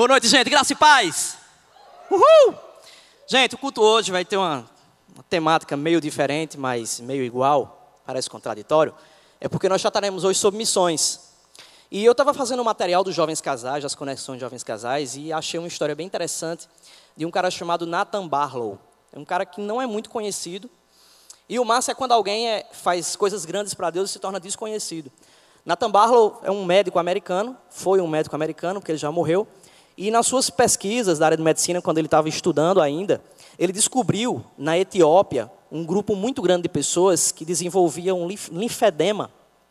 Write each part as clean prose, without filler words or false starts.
Boa noite, gente. Graça e paz. Uhul! Gente, o culto hoje vai ter uma temática meio diferente, mas meio igual. Parece contraditório. É porque nós trataremos hoje sobre missões. E eu estava fazendo um material dos jovens casais, das conexões de jovens casais, e achei uma história bem interessante de um cara chamado Nathan Barlow. É um cara que não é muito conhecido. E o massa é quando alguém faz coisas grandes para Deus e se torna desconhecido. Nathan Barlow é um médico americano, foi um médico americano, porque ele já morreu. E nas suas pesquisas da área de medicina, quando ele estava estudando ainda, ele descobriu, na Etiópia, um grupo muito grande de pessoas que desenvolviam um linfedema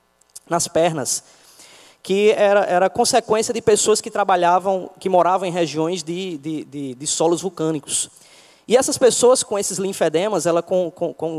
nas pernas, que era consequência de pessoas que moravam em regiões de solos vulcânicos. E essas pessoas com esses linfedemas, com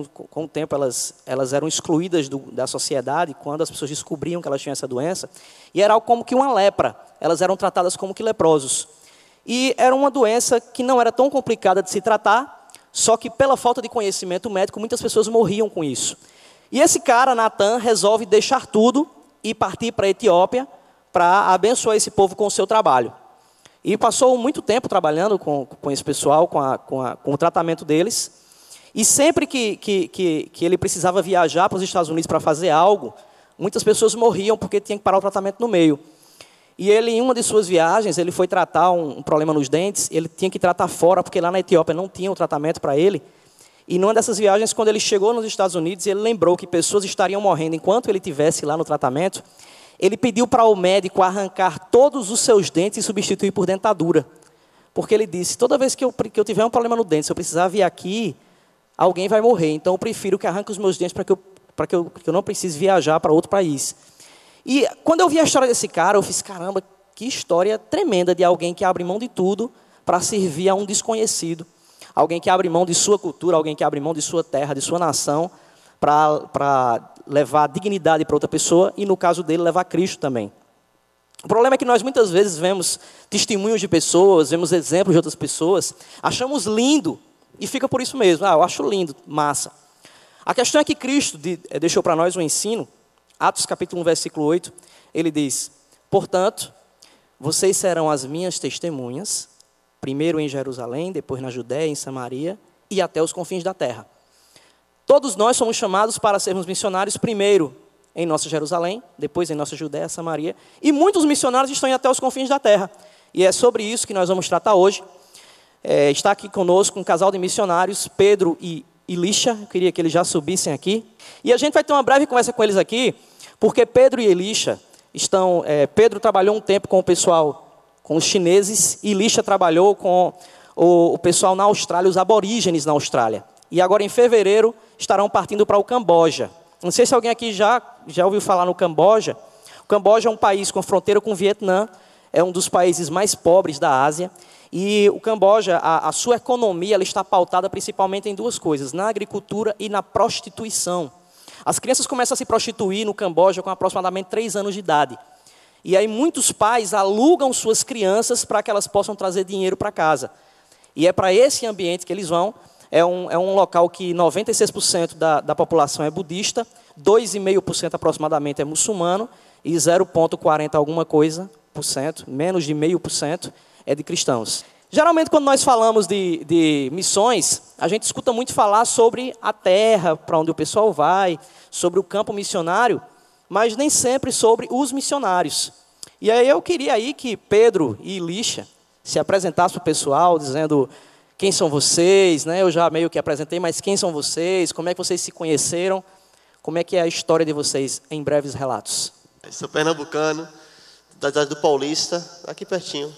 o tempo, elas eram excluídas da sociedade quando as pessoas descobriam que elas tinham essa doença. E era como que uma lepra. Elas eram tratadas como que leprosos. E era uma doença que não era tão complicada de se tratar, só que pela falta de conhecimento médico, muitas pessoas morriam com isso. E esse cara, Nathan, resolve deixar tudo e partir para a Etiópia para abençoar esse povo com o seu trabalho. E passou muito tempo trabalhando com esse pessoal, com o tratamento deles. E sempre que ele precisava viajar para os Estados Unidos para fazer algo, muitas pessoas morriam porque tinham que parar o tratamento no meio. E ele, em uma de suas viagens, ele foi tratar um problema nos dentes, ele tinha que tratar fora, porque lá na Etiópia não tinha o tratamento para ele. E numa dessas viagens, quando ele chegou nos Estados Unidos, ele lembrou que pessoas estariam morrendo enquanto ele estivesse lá no tratamento. Ele pediu para o médico arrancar todos os seus dentes e substituir por dentadura. Porque ele disse, toda vez que eu tiver um problema no dente, se eu precisar vir aqui, alguém vai morrer. Então eu prefiro que arranque os meus dentes para que eu não precise viajar para outro país. E quando eu vi a história desse cara, eu fiz, caramba, que história tremenda de alguém que abre mão de tudo para servir a um desconhecido. Alguém que abre mão de sua cultura, alguém que abre mão de sua terra, de sua nação, para levar dignidade para outra pessoa e, no caso dele, levar Cristo também. O problema é que nós muitas vezes vemos testemunhos de pessoas, vemos exemplos de outras pessoas, achamos lindo e fica por isso mesmo. Eu acho lindo, massa. A questão é que Cristo deixou para nós um ensino. Atos capítulo 1, versículo 8, ele diz, portanto, vocês serão as minhas testemunhas, primeiro em Jerusalém, depois na Judéia, em Samaria e até os confins da terra. Todos nós somos chamados para sermos missionários, primeiro em nossa Jerusalém, depois em nossa Judéia, Samaria, e muitos missionários estão indo até os confins da terra. E é sobre isso que nós vamos tratar hoje. Está aqui conosco um casal de missionários, Pedro e Elisha, eu queria que eles já subissem aqui. E a gente vai ter uma breve conversa com eles aqui, porque Pedro e Elisha Pedro trabalhou um tempo com o pessoal, com os chineses, e Elisha trabalhou com o pessoal na Austrália, os aborígenes na Austrália. E agora em fevereiro estarão partindo para o Camboja. Não sei se alguém aqui já ouviu falar no Camboja. O Camboja é um país com fronteira com o Vietnã, é um dos países mais pobres da Ásia. E o Camboja, a sua economia, ela está pautada principalmente em duas coisas, na agricultura e na prostituição. As crianças começam a se prostituir no Camboja com aproximadamente 3 anos de idade. E aí muitos pais alugam suas crianças para que elas possam trazer dinheiro para casa. E é para esse ambiente que eles vão. É um local que 96% da população é budista, 2,5% aproximadamente é muçulmano, e 0,40 alguma coisa por cento, menos de 0,5%, é de cristãos. Geralmente, quando nós falamos de missões, a gente escuta muito falar sobre a terra, para onde o pessoal vai, sobre o campo missionário, mas nem sempre sobre os missionários. E aí eu queria aí que Pedro e Elisha se apresentassem para o pessoal, dizendo quem são vocês, né? Eu já meio que apresentei, mas quem são vocês, como é que vocês se conheceram, como é que é a história de vocês em breves relatos. Eu sou pernambucano, da cidade do Paulista, aqui pertinho.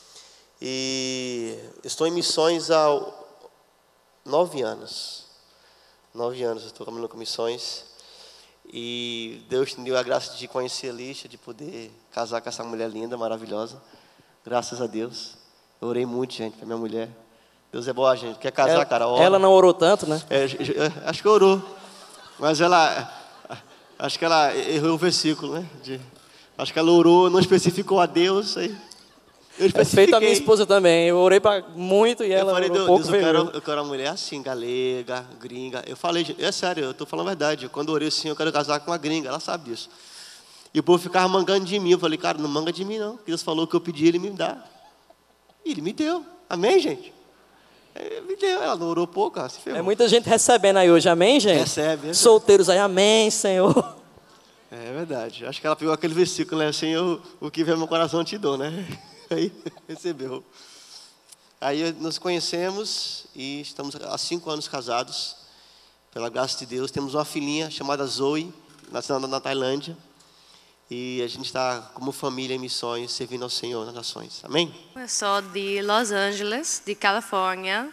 E estou em missões há 9 anos. 9 anos eu estou caminhando com missões. E Deus me deu a graça de conhecer a Elisha, de poder casar com essa mulher linda, maravilhosa. Graças a Deus. Eu orei muito, gente, para minha mulher. Deus é boa, gente. Quer casar, cara? Ora. Ela não orou tanto, né? Acho que orou. Mas acho que ela errou o versículo, né? Acho que ela orou, não especificou a Deus. Aí eu especifiquei. É feito a minha esposa também. Eu orei para muito e ela orou pouco. Eu quero uma mulher assim, galega, gringa. Eu falei, é sério, eu estou falando a verdade. Quando eu orei assim, eu quero casar com uma gringa. Ela sabe disso. E o povo ficava mangando de mim. Eu falei, cara, não manga de mim não. Porque Deus falou que eu pedi, ele me dá. E Ele me deu. Amém, gente? Ele me deu. Ela não orou pouco, ela se ferrou. É muita gente recebendo aí hoje, amém, gente? Recebe. Solteiros aí, amém, Senhor. É verdade. Acho que ela pegou aquele versículo, né? Senhor, o que vem no meu coração eu te dou, né? Aí recebeu. Aí nos conhecemos e estamos há 5 anos casados. Pela graça de Deus. Temos uma filhinha chamada Zoe, nascida na Tailândia. E a gente está como família em missões, servindo ao Senhor nas nações. Amém? Eu sou de Los Angeles, de Califórnia.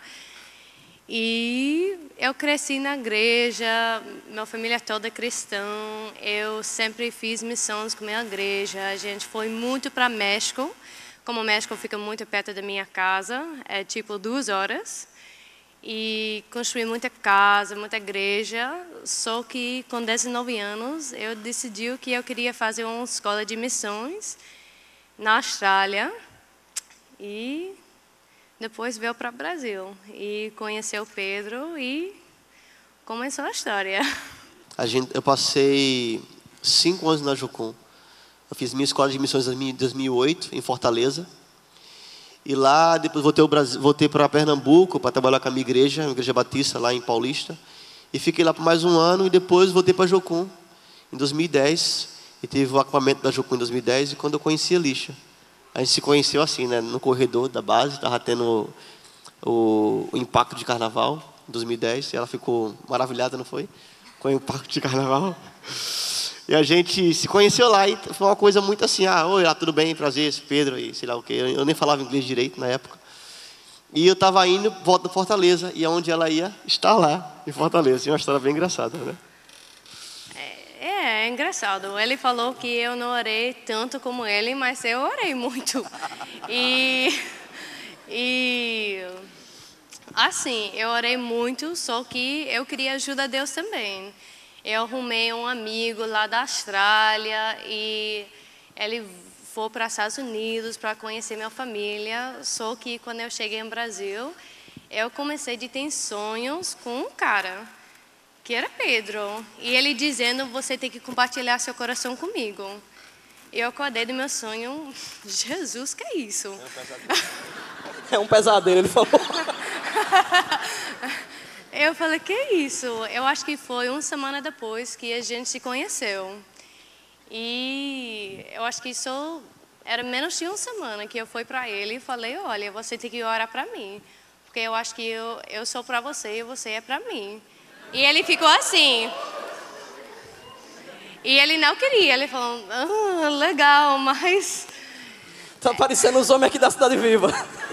E eu cresci na igreja, minha família toda é cristã. Eu sempre fiz missões com minha igreja. A gente foi muito para México. Como o México fica muito perto da minha casa, é tipo 2 horas. E construí muita casa, muita igreja. Só que com 19 anos eu decidi que eu queria fazer uma escola de missões na Austrália. E depois veio para o Brasil e conheceu o Pedro e começou a história. Eu passei 5 anos na Jucum. Eu fiz minha escola de missões em 2008, em Fortaleza. E lá, depois voltei para Pernambuco para trabalhar com a minha igreja batista lá em Paulista. E fiquei lá por mais 1 ano e depois voltei para Jucum em 2010. E teve o acampamento da Jucum em 2010 e quando eu conheci a Lícia. A gente se conheceu assim, né, no corredor da base, estava tendo o impacto de carnaval em 2010. E ela ficou maravilhada, não foi? Com o impacto de carnaval. E a gente se conheceu lá e foi uma coisa muito assim, oi, tudo bem, prazer, Pedro, e sei lá o quê. Eu nem falava inglês direito na época. E eu estava indo, volta para Fortaleza, e aonde ela ia, estar lá, em Fortaleza. E uma história bem engraçada, né? É engraçado. Ele falou que eu não orei tanto como ele, mas eu orei muito. E assim, eu orei muito, só que eu queria ajuda a Deus também. Eu arrumei um amigo lá da Austrália e ele foi para os Estados Unidos para conhecer minha família. Só que quando eu cheguei no Brasil, eu comecei a ter sonhos com um cara, que era Pedro. E ele dizendo, você tem que compartilhar seu coração comigo. E eu acordei do meu sonho, Jesus, que é isso? É um pesadelo, ele falou. Eu falei, que é isso? Eu acho que foi 1 semana depois que a gente se conheceu. E eu acho que isso era menos de 1 semana que eu fui para ele e falei, olha, você tem que orar para mim. Porque eu acho que eu sou para você e você é para mim. E ele ficou assim. E ele não queria. Ele falou, legal, mas... Tá parecendo os homens aqui da Cidade Viva.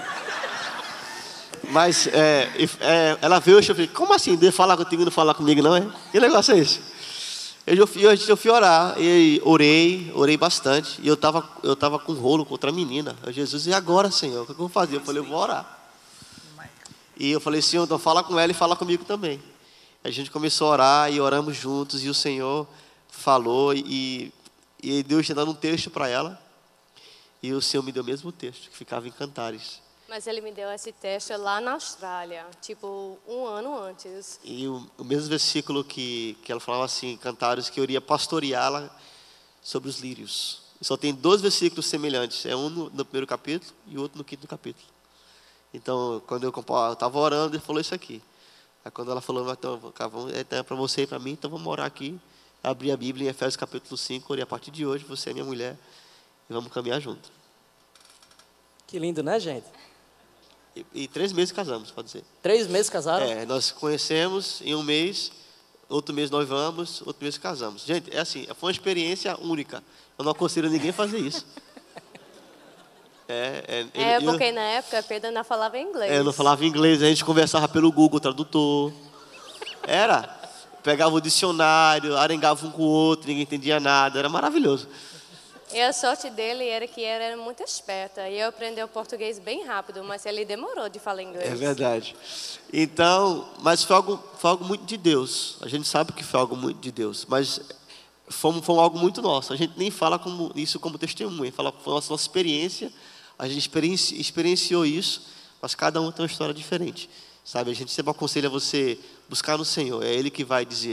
Mas ela veio e eu falei, como assim? Deve falar contigo e não falar comigo, não é? Que negócio é esse? Eu fui orar, e orei bastante. E eu tava com um rolo com outra menina. Jesus, e agora, Senhor? O que eu vou fazer? Eu falei, eu vou orar. E eu falei, Senhor, então fala com ela e fala comigo também. A gente começou a orar e oramos juntos. E o Senhor falou e Deus tinha dado um texto para ela. E o Senhor me deu o mesmo texto, que ficava em Cantares. Mas ele me deu esse texto lá na Austrália, tipo 1 ano antes. E o mesmo versículo que ela falava assim, Cantares, que eu iria pastoreá-la sobre os lírios. E só tem 2 versículos semelhantes. É um no primeiro capítulo e o outro no 5º capítulo. Então, quando eu estava orando, ele falou isso aqui. Aí quando ela falou, então, é para você e para mim, então vamos orar aqui. Abri a Bíblia em Efésios capítulo 5, orei a partir de hoje, você é minha mulher, e vamos caminhar junto. Que lindo, né, gente? E 3 meses casamos, pode dizer. 3 meses casaram? Nós conhecemos em 1 mês, outro mês noivamos, outro mês casamos. Gente, é assim, foi uma experiência única. Eu não aconselho ninguém a fazer isso. Porque na época Pedro não falava inglês. Eu não falava inglês, a gente conversava pelo Google Tradutor. Pegava o dicionário, arengava um com o outro, ninguém entendia nada, era maravilhoso. E a sorte dele era que ele era muito esperta. E eu aprendi o português bem rápido, mas ele demorou de falar inglês. É verdade. Então, mas foi algo muito de Deus. A gente sabe que foi algo muito de Deus, mas foi algo muito nosso. A gente nem fala isso como testemunha, fala foi a nossa experiência. A gente experienciou isso, mas cada um tem uma história diferente. Sabe? A gente sempre aconselha você buscar no Senhor. É Ele que vai dizer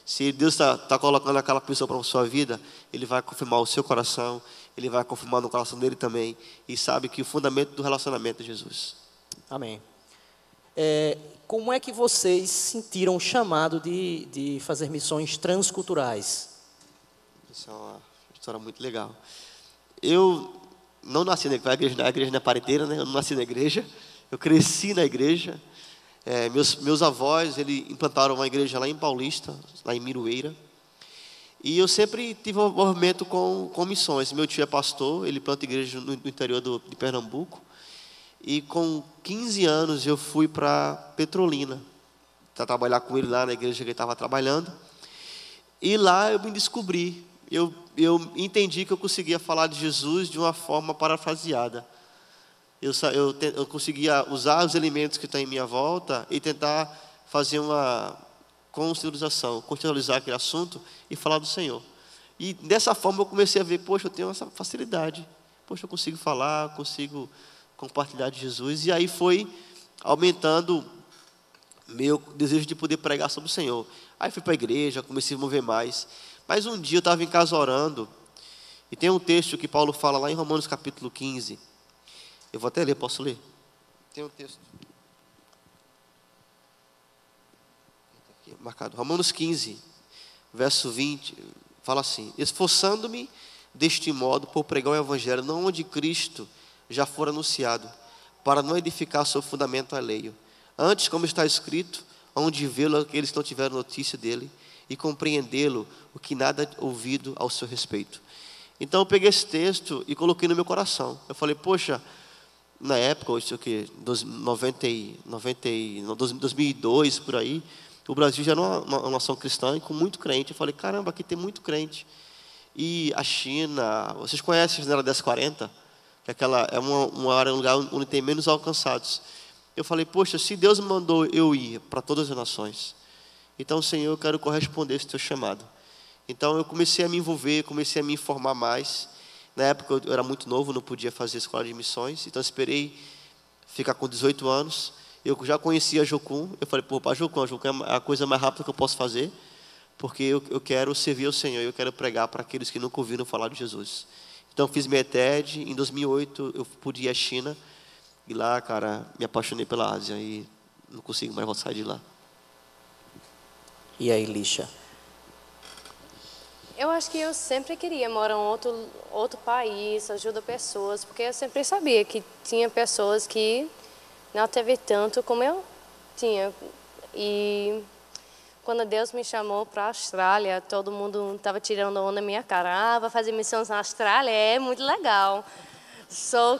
Se Deus está colocando aquela pessoa para a sua vida, Ele vai confirmar o seu coração, Ele vai confirmar no coração dele também. E sabe que o fundamento do relacionamento é Jesus. Amém. Como é que vocês sentiram o chamado de fazer missões transculturais? Isso é uma história muito legal. Eu não nasci na igreja, a igreja não é pariteira, né? Eu não nasci na igreja, eu cresci na igreja. Meus avós, eles implantaram uma igreja lá em Paulista, lá em Miroeira. E eu sempre tive um envolvimento com missões. Meu tio é pastor, ele planta igreja no interior de Pernambuco. E com 15 anos eu fui para Petrolina, para trabalhar com ele lá na igreja que ele estava trabalhando. E lá eu me descobri. Eu entendi que eu conseguia falar de Jesus de uma forma parafraseada. Eu conseguia usar os elementos que estão em minha volta e tentar fazer uma contextualizar aquele assunto e falar do Senhor. E dessa forma eu comecei a ver, poxa, eu tenho essa facilidade. Poxa, eu consigo falar, consigo compartilhar de Jesus. E aí foi aumentando meu desejo de poder pregar sobre o Senhor. Aí fui para a igreja, comecei a mover mais. Mas um dia eu estava em casa orando, e tem um texto que Paulo fala lá em Romanos capítulo 15. Eu vou até ler, posso ler? Tem um texto. Aqui, marcado. Romanos 15, verso 20, fala assim: esforçando-me deste modo por pregar o evangelho, não onde Cristo já for anunciado, para não edificar seu fundamento alheio. Antes, como está escrito, onde vê-lo aqueles que não tiveram notícia dele, e compreendê-lo, o que nada ouvido ao seu respeito. Então eu peguei esse texto e coloquei no meu coração. Eu falei, poxa, na época, isso aqui, 2002, por aí, o Brasil já era uma nação cristã e com muito crente. Eu falei, caramba, aqui tem muito crente. E a China, vocês conhecem a janela 1040? Que aquela é uma área, um lugar onde tem menos alcançados. Eu falei, poxa, se Deus me mandou eu ir para todas as nações, então, Senhor, eu quero corresponder a esse teu chamado. Então, eu comecei a me envolver, comecei a me informar mais. Na época, eu era muito novo, não podia fazer escola de missões. Então, eu esperei ficar com 18 anos. Eu já conhecia a Jocum. Eu falei, pô, para Jocum é a coisa mais rápida que eu posso fazer, porque eu quero servir ao Senhor, eu quero pregar para aqueles que nunca ouviram falar de Jesus. Então, fiz minha ETED. Em 2008, eu pude ir à China. E lá, cara, me apaixonei pela Ásia e não consigo mais sair de lá. E aí, Lícia? Eu acho que eu sempre queria morar em outro país, ajudar pessoas, porque eu sempre sabia que tinha pessoas que não teve tanto como eu tinha. E quando Deus me chamou para a Austrália, todo mundo estava tirando onda na minha cara. Ah, vai fazer missões na Austrália? É muito legal. Só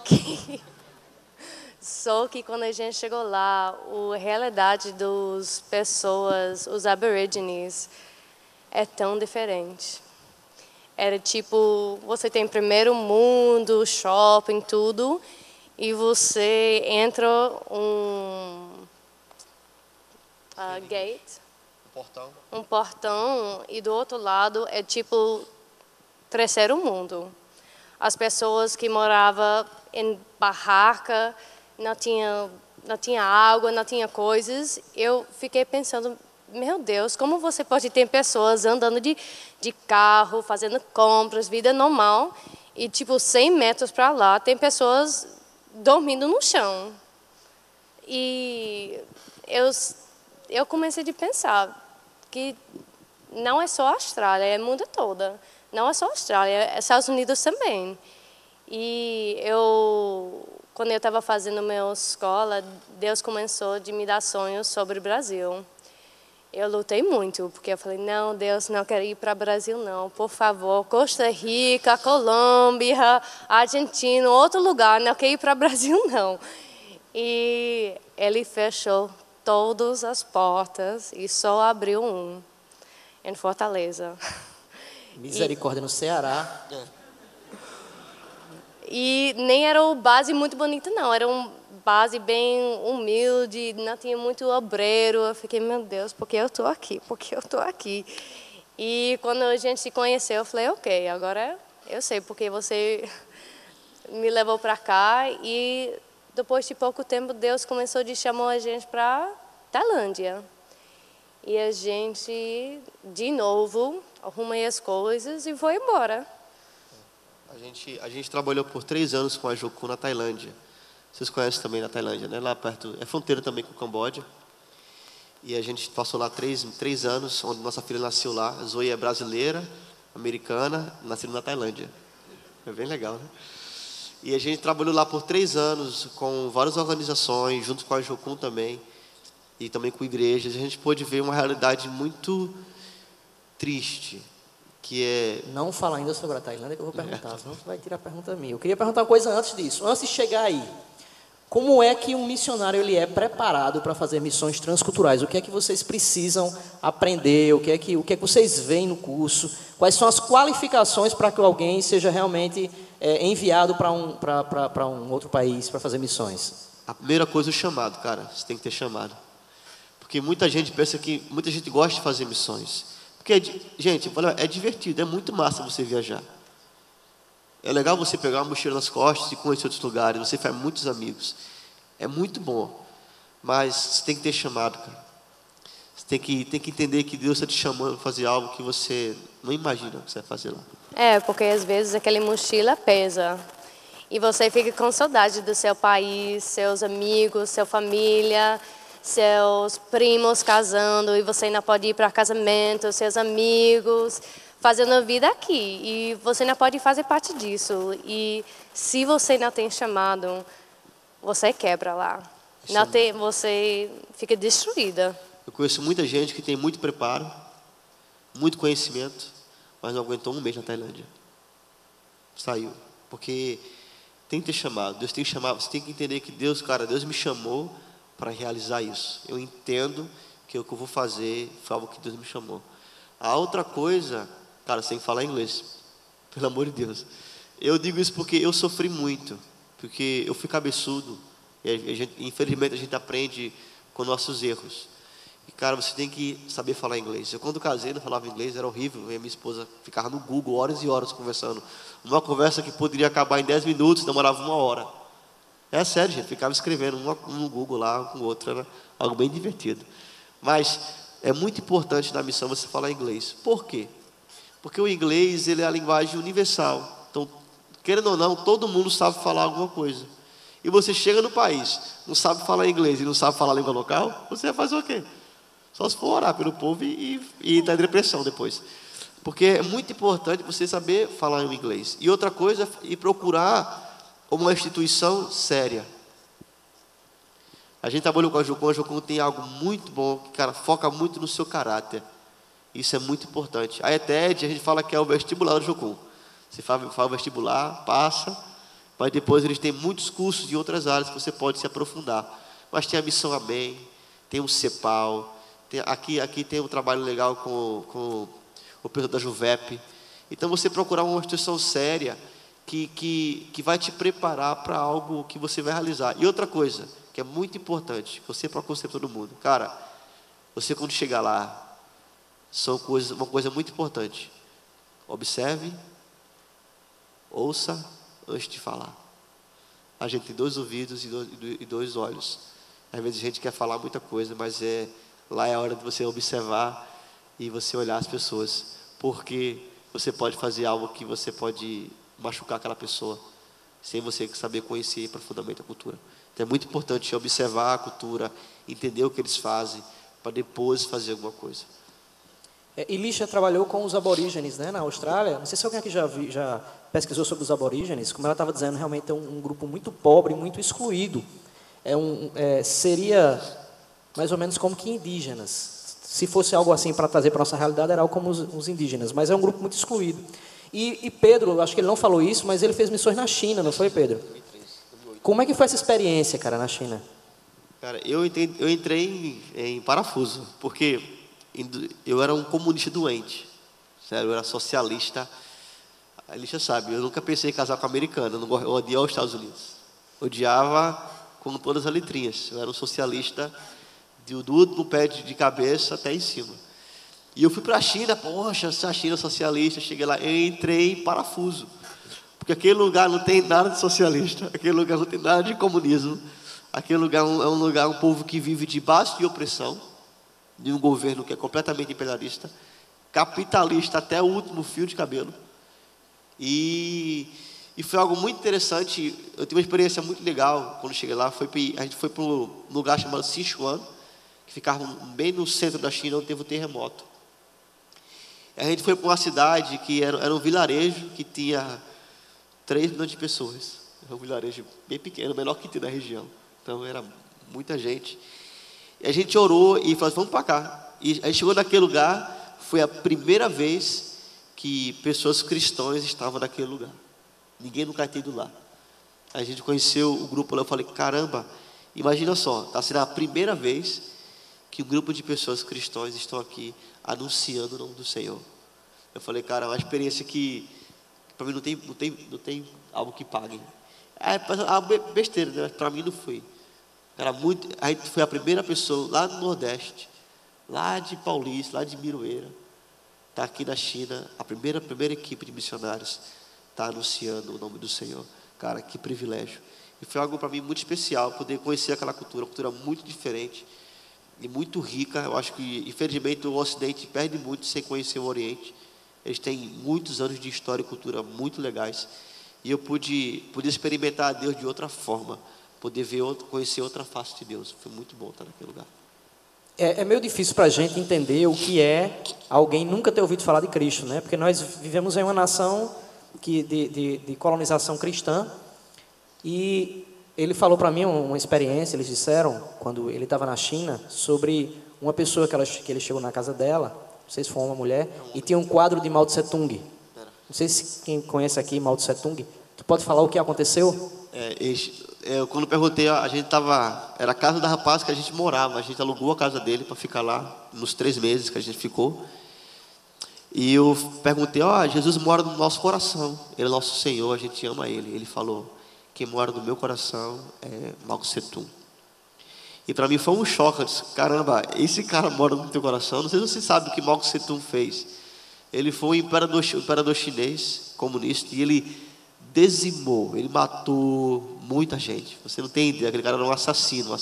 que quando a gente chegou lá, a realidade das pessoas, os aborígenes, é tão diferente. Era tipo, você tem primeiro mundo, shopping, tudo, e você entra gate, um portão, e do outro lado é tipo terceiro mundo. As pessoas que moravam em barraca, não tinha água, não tinha coisas. Eu fiquei pensando, meu Deus, como você pode ter pessoas andando de carro, fazendo compras, vida normal, e tipo 100 metros para lá tem pessoas dormindo no chão. E eu comecei a pensar que não é só a Austrália, é o mundo todo. Não é só a Austrália, é Estados Unidos também. E quando eu estava fazendo minha escola, Deus começou a me dar sonhos sobre o Brasil. Eu lutei muito, porque eu falei, não, Deus, não quero ir para o Brasil, não. Por favor, Costa Rica, Colômbia, Argentina, outro lugar, não quero ir para o Brasil, não. E Ele fechou todas as portas e só abriu em Fortaleza. Misericórdia, no Ceará. E nem era uma base muito bonita, não. Era uma base bem humilde, não tinha muito obreiro. Eu fiquei, meu Deus, por que eu estou aqui? Por que eu estou aqui? E quando a gente se conheceu, eu falei, ok, agora eu sei porque você me levou para cá. E depois de pouco tempo, Deus começou a chamar a gente para Tailândia. E a gente, de novo, arrumei as coisas e foi embora. A gente trabalhou por 3 anos com a Jocum na Tailândia. Vocês conhecem também na Tailândia, né? Lá perto, é fronteira também com o Camboja. E a gente passou lá 3 anos, onde nossa filha nasceu lá. A Zoe é brasileira, americana, nascida na Tailândia. É bem legal, né? E a gente trabalhou lá por 3 anos com várias organizações, junto com a Jocum também, e também com igrejas. A gente pôde ver uma realidade muito triste, que é... Não fala ainda sobre a Tailândia que eu vou perguntar, senão você vai tirar a pergunta minha. Eu queria perguntar uma coisa antes disso. Antes de chegar aí, como é que um missionário ele é preparado para fazer missões transculturais? O que é que vocês precisam aprender? O que é que vocês veem no curso? Quais são as qualificações para que alguém seja realmente enviado para um outro país para fazer missões? A primeira coisa é o chamado, cara. Você tem que ter chamado. Porque muita gente pensa que... Muita gente gosta de fazer missões. Porque, gente, é divertido, é muito massa você viajar. É legal você pegar uma mochila nas costas e conhecer outros lugares. Você faz muitos amigos. É muito bom. Mas você tem que ter chamado, cara. Você tem que entender que Deus está te chamando para fazer algo que você não imagina que você vai fazer lá. Porque às vezes aquela mochila pesa. E você fica com saudade do seu país, seus amigos, sua família, seus primos casando. E você ainda pode ir para casamento, seus amigos... fazendo a vida aqui, e você não pode fazer parte disso. E se você não tem chamado, você quebra lá. Você fica destruída. Eu conheço muita gente que tem muito preparo, muito conhecimento, mas não aguentou um mês na Tailândia. Saiu. Porque tem que ter chamado. Deus tem que chamar. Você tem que entender que Deus me chamou para realizar isso. Eu entendo que o que eu vou fazer foi algo que Deus me chamou. A outra coisa... Cara, você tem que falar inglês, pelo amor de Deus. Eu digo isso porque eu sofri muito, porque eu fui cabeçudo, e infelizmente a gente aprende com nossos erros. E, cara, você tem que saber falar inglês. Eu, quando casei, não falava inglês, era horrível. Eu e minha esposa ficava no Google horas e horas conversando. Uma conversa que poderia acabar em 10 minutos, demorava 1 hora. É sério, gente, ficava escrevendo um no Google lá, um com o outro, era algo bem divertido. Mas é muito importante na missão você falar inglês. Por quê? Porque o inglês, ele é a linguagem universal. Então, querendo ou não, todo mundo sabe falar alguma coisa. E você chega no país, não sabe falar inglês e não sabe falar a língua local, você vai fazer o quê? Só se for orar pelo povo e dar depressão depois. Porque é muito importante você saber falar em inglês. E outra coisa, e procurar uma instituição séria. A gente trabalhou com a Jocum tem algo muito bom, que, cara, foca muito no seu caráter. Isso é muito importante. A ETED, a gente fala que é o vestibular do Jocum. Você faz o vestibular, passa, mas depois eles têm muitos cursos de outras áreas que você pode se aprofundar. Mas tem a Missão Amém, tem o CEPAL, aqui tem um trabalho legal com o pessoal da Juvep. Então, você procurar uma instituição séria que vai te preparar para algo que você vai realizar. E outra coisa, que é muito importante, você procura ser todo mundo. Cara, você quando chegar lá, uma coisa muito importante. Observe, ouça antes de falar. A gente tem 2 ouvidos e 2 olhos. Às vezes a gente quer falar muita coisa, mas lá é a hora de você observar e você olhar as pessoas. Porque você pode fazer algo que você pode machucar aquela pessoa, sem você saber conhecer profundamente a cultura. Então é muito importante observar a cultura, entender o que eles fazem, para depois fazer alguma coisa. Elisha trabalhou com os aborígenes, né, na Austrália. Não sei se alguém aqui já pesquisou sobre os aborígenes. Como ela estava dizendo, realmente é um grupo muito pobre, muito excluído. Seria mais ou menos como que indígenas. Se fosse algo assim para trazer para a nossa realidade, era algo como os indígenas. Mas é um grupo muito excluído. E Pedro, acho que ele não falou isso, mas ele fez missões na China, não foi, Pedro? Como é que foi essa experiência, cara, na China? Cara, eu entrei em parafuso, porque... eu era um comunista doente, sério, eu era socialista. A Elisha sabe, eu nunca pensei em casar com americano, eu odiava os Estados Unidos, odiava com todas as letrinhas. Eu era um socialista do último pé de cabeça até em cima. E eu fui para a China, poxa, a China socialista, cheguei lá, eu entrei em parafuso, porque aquele lugar não tem nada de socialista, aquele lugar não tem nada de comunismo, aquele lugar é um povo que vive debaixo de opressão. de um governo que é completamente imperialista, capitalista até o último fio de cabelo. E foi algo muito interessante. Eu tive uma experiência muito legal quando cheguei lá. A gente foi para um lugar chamado Sichuan, que ficava bem no centro da China, onde teve um terremoto. A gente foi para uma cidade que era um vilarejo que tinha 3 milhões de pessoas. Era um vilarejo bem pequeno, menor que tem na região. Então era muita gente. E a gente orou e falou, vamos para cá. E a gente chegou naquele lugar, foi a primeira vez que pessoas cristãs estavam naquele lugar. Ninguém nunca tinha ido lá. A gente conheceu o grupo lá, eu falei, caramba, imagina só, está sendo a primeira vez que um grupo de pessoas cristãs estão aqui anunciando o nome do Senhor. Eu falei, cara, é uma experiência que para mim não tem algo que pague. É besteira, né? Para mim não foi. Era muito. A gente foi a primeira pessoa lá no Nordeste, lá de Paulista, lá de Miroeira, está aqui na China, a primeira equipe de missionários está anunciando o nome do Senhor. Cara, que privilégio. E foi algo para mim muito especial, poder conhecer aquela cultura, uma cultura muito diferente e muito rica. Eu acho que, infelizmente, o Ocidente perde muito sem conhecer o Oriente. Eles têm muitos anos de história e cultura muito legais. E eu pude experimentar a Deus de outra forma, poder conhecer outra face de Deus. Foi muito bom estar naquele lugar. É meio difícil para a gente entender o que é alguém nunca ter ouvido falar de Cristo, né? Porque nós vivemos em uma nação de colonização cristã. E ele falou para mim uma experiência, eles disseram, quando ele estava na China, sobre uma pessoa que ele chegou na casa dela, não sei se foi uma mulher, e tinha um quadro de Mao Tse Tung. Não sei se quem conhece aqui Mao Tse Tung. Tu pode falar o que aconteceu? Quando perguntei, a gente era a casa da rapaz que a gente morava. A gente alugou a casa dele para ficar lá nos 3 meses que a gente ficou. E eu perguntei, Jesus mora no nosso coração. Ele é nosso Senhor, a gente ama Ele. Ele falou, quem mora no meu coração é Mao Tse Tung. E para mim foi um choque. Eu disse, caramba, esse cara mora no teu coração. Não sei se você sabe o que Mao Tse Tung fez. Ele foi um imperador chinês, comunista, e ele dizimou, ele matou muita gente. Você não tem ideia, aquele cara era um assassino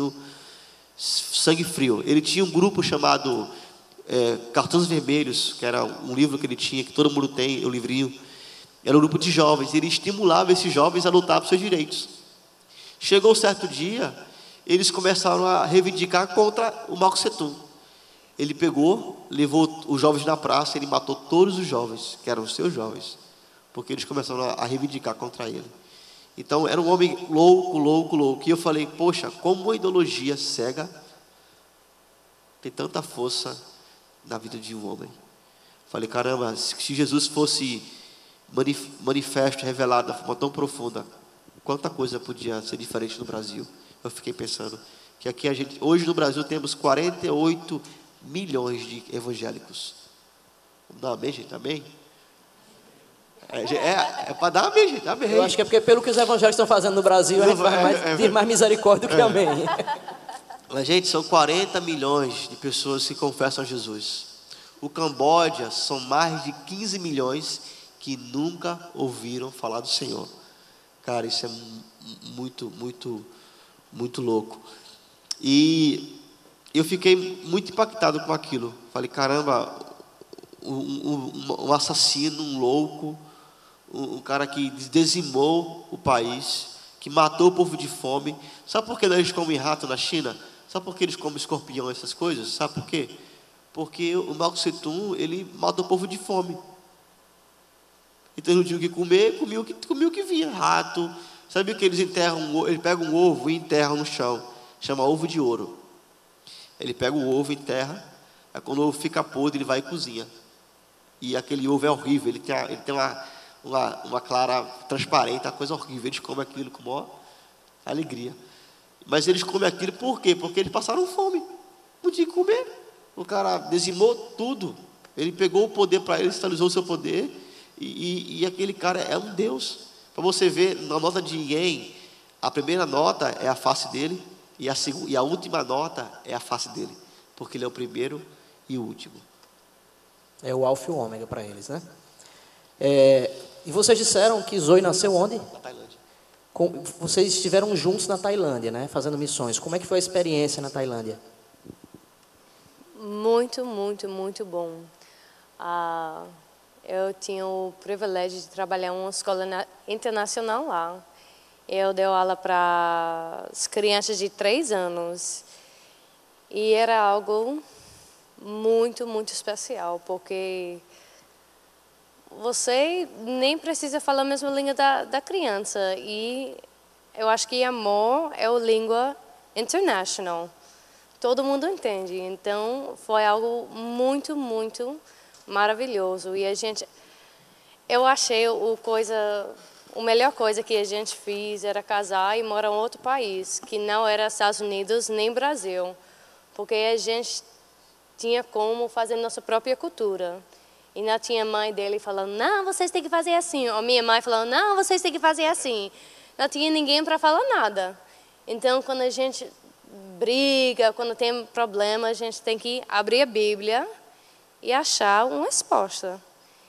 sangue frio. Ele tinha um grupo chamado Cartões Vermelhos, que era um livro que ele tinha, que todo mundo tem, o livrinho. Era um grupo de jovens, ele estimulava esses jovens a lutar por seus direitos. Chegou um certo dia, eles começaram a reivindicar contra o Mao Tse Tung. Ele pegou, levou os jovens na praça, ele matou todos os jovens, que eram os seus jovens, porque eles começaram a reivindicar contra ele. Então, era um homem louco. E eu falei, poxa, como a ideologia cega tem tanta força na vida de um homem. Falei, caramba, se Jesus fosse manifesto, revelado de forma tão profunda, quanta coisa podia ser diferente no Brasil. Eu fiquei pensando que aqui hoje no Brasil temos 48 milhões de evangélicos. Vamos dar amém, gente? Amém? É para dar amém, gente. Amém. Eu acho que é porque pelo que os evangélicos estão fazendo no Brasil, a gente vai ter mais misericórdia do que amém. Mas, gente, são 40 milhões de pessoas que confessam a Jesus. O Camboja são mais de 15 milhões que nunca ouviram falar do Senhor. Cara, isso é muito, muito, muito louco. E eu fiquei muito impactado com aquilo. Falei, caramba, um assassino, um louco, um cara que dizimou o país, que matou o povo de fome. Sabe por que eles comem rato na China? Sabe por que eles comem escorpião, essas coisas? Sabe por quê? Porque o Mao Tse Tung, ele matou o povo de fome. Então não tinha o que comer, comia o que vinha, rato. Sabe o que eles enterram? Eles pegam um ovo e enterram no chão. Chama ovo de ouro. Ele pega o ovo e enterra. Aí quando o ovo fica podre, ele vai e cozinha. E aquele ovo é horrível. Ele tem uma clara transparente, uma coisa horrível. Eles comem aquilo com maior alegria. Mas eles comem aquilo por quê? Porque eles passaram fome. Não tinha que comer. O cara dizimou tudo. Ele pegou o poder para ele, estabilizou o seu poder. E aquele cara é um Deus. Para você ver, na nota de ninguém, a primeira nota é a face dele. E a última nota é a face dele. Porque ele é o primeiro e o último. É o alfa e o ômega para eles, né? E vocês disseram que Zoe nasceu onde? Na Tailândia. Vocês estiveram juntos na Tailândia, né? Fazendo missões. Como é que foi a experiência na Tailândia? muito, muito, muito bom. Eu tinha o privilégio de trabalhar em uma escola internacional lá. Eu dei aula para as crianças de 3 anos. E era algo muito, muito especial, porque você nem precisa falar a mesma língua da criança. E eu acho que amor é a língua international. Todo mundo entende. Então, foi algo muito, muito maravilhoso. E eu achei a melhor coisa que a gente fez era casar e morar em outro país, que não era Estados Unidos nem Brasil, porque a gente tinha como fazer nossa própria cultura. E não tinha mãe dele falando, não, vocês têm que fazer assim. Ou minha mãe falando, não, vocês têm que fazer assim. Não tinha ninguém para falar nada. Então, quando a gente briga, quando tem problema, a gente tem que abrir a Bíblia e achar uma resposta.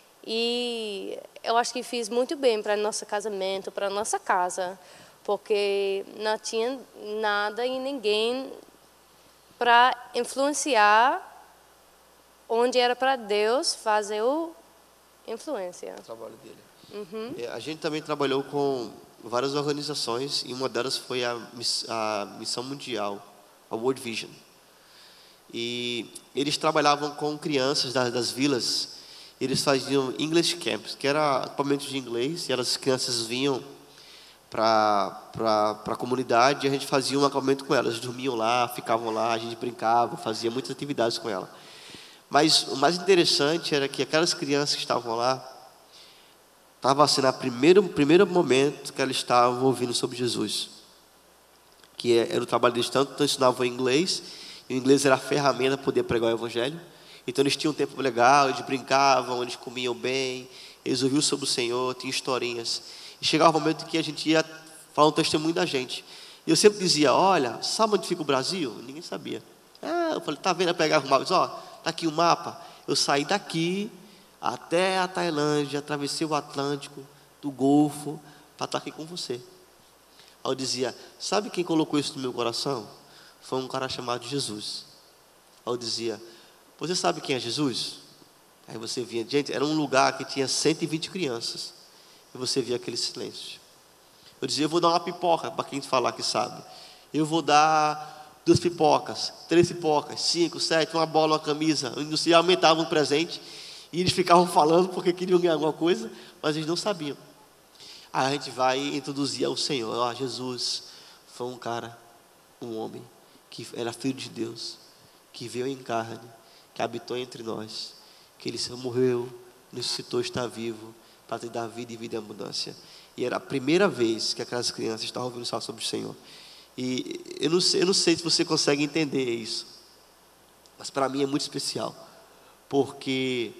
E eu acho que fiz muito bem para nosso casamento, para nossa casa, porque não tinha nada e ninguém para influenciar onde era para Deus fazer influência. O trabalho dele. A gente também trabalhou com várias organizações e uma delas foi a Missão Mundial, a World Vision. E eles trabalhavam com crianças das vilas. Eles faziam English Camps, que era acampamento de inglês, e as crianças vinham para a comunidade e a gente fazia um acampamento com elas. Eles dormiam lá, ficavam lá, a gente brincava, fazia muitas atividades com elas. Mas o mais interessante era que aquelas crianças que estavam lá, estava sendo o primeiro momento que elas estavam ouvindo sobre Jesus. Que era o trabalho deles, tanto ensinavam inglês, e o inglês era a ferramenta para poder pregar o evangelho. Então eles tinham um tempo legal, eles brincavam, eles comiam bem, eles ouviam sobre o Senhor, tinham historinhas. E chegava o momento que a gente ia falar um testemunho da gente. E eu sempre dizia, olha, sabe onde fica o Brasil? Ninguém sabia. Eu falei, tá vendo? Eu pegava o mapa, disse, tá aqui o mapa. Eu saí daqui até a Tailândia, atravessei o Atlântico, do Golfo, para estar aqui com você. Aí eu dizia, sabe quem colocou isso no meu coração? Foi um cara chamado Jesus. Aí eu dizia, você sabe quem é Jesus? Aí você via, gente, era um lugar que tinha 120 crianças. E você via aquele silêncio. Eu dizia, eu vou dar uma pipoca para quem falar que sabe. Eu vou dar 2 pipocas, 3 pipocas, 5, 7, uma bola, uma camisa. E aumentavam o presente. E eles ficavam falando porque queriam ganhar alguma coisa, mas eles não sabiam. Aí a gente vai introduzir ao Senhor. Jesus foi um cara, um homem, que era filho de Deus, que veio em carne, que habitou entre nós, que ele morreu, nos citou estar vivo, para te dar vida e vida em abundância. E era a primeira vez que aquelas crianças estavam ouvindo falar sobre o Senhor. E eu não sei se você consegue entender isso, mas para mim é muito especial, porque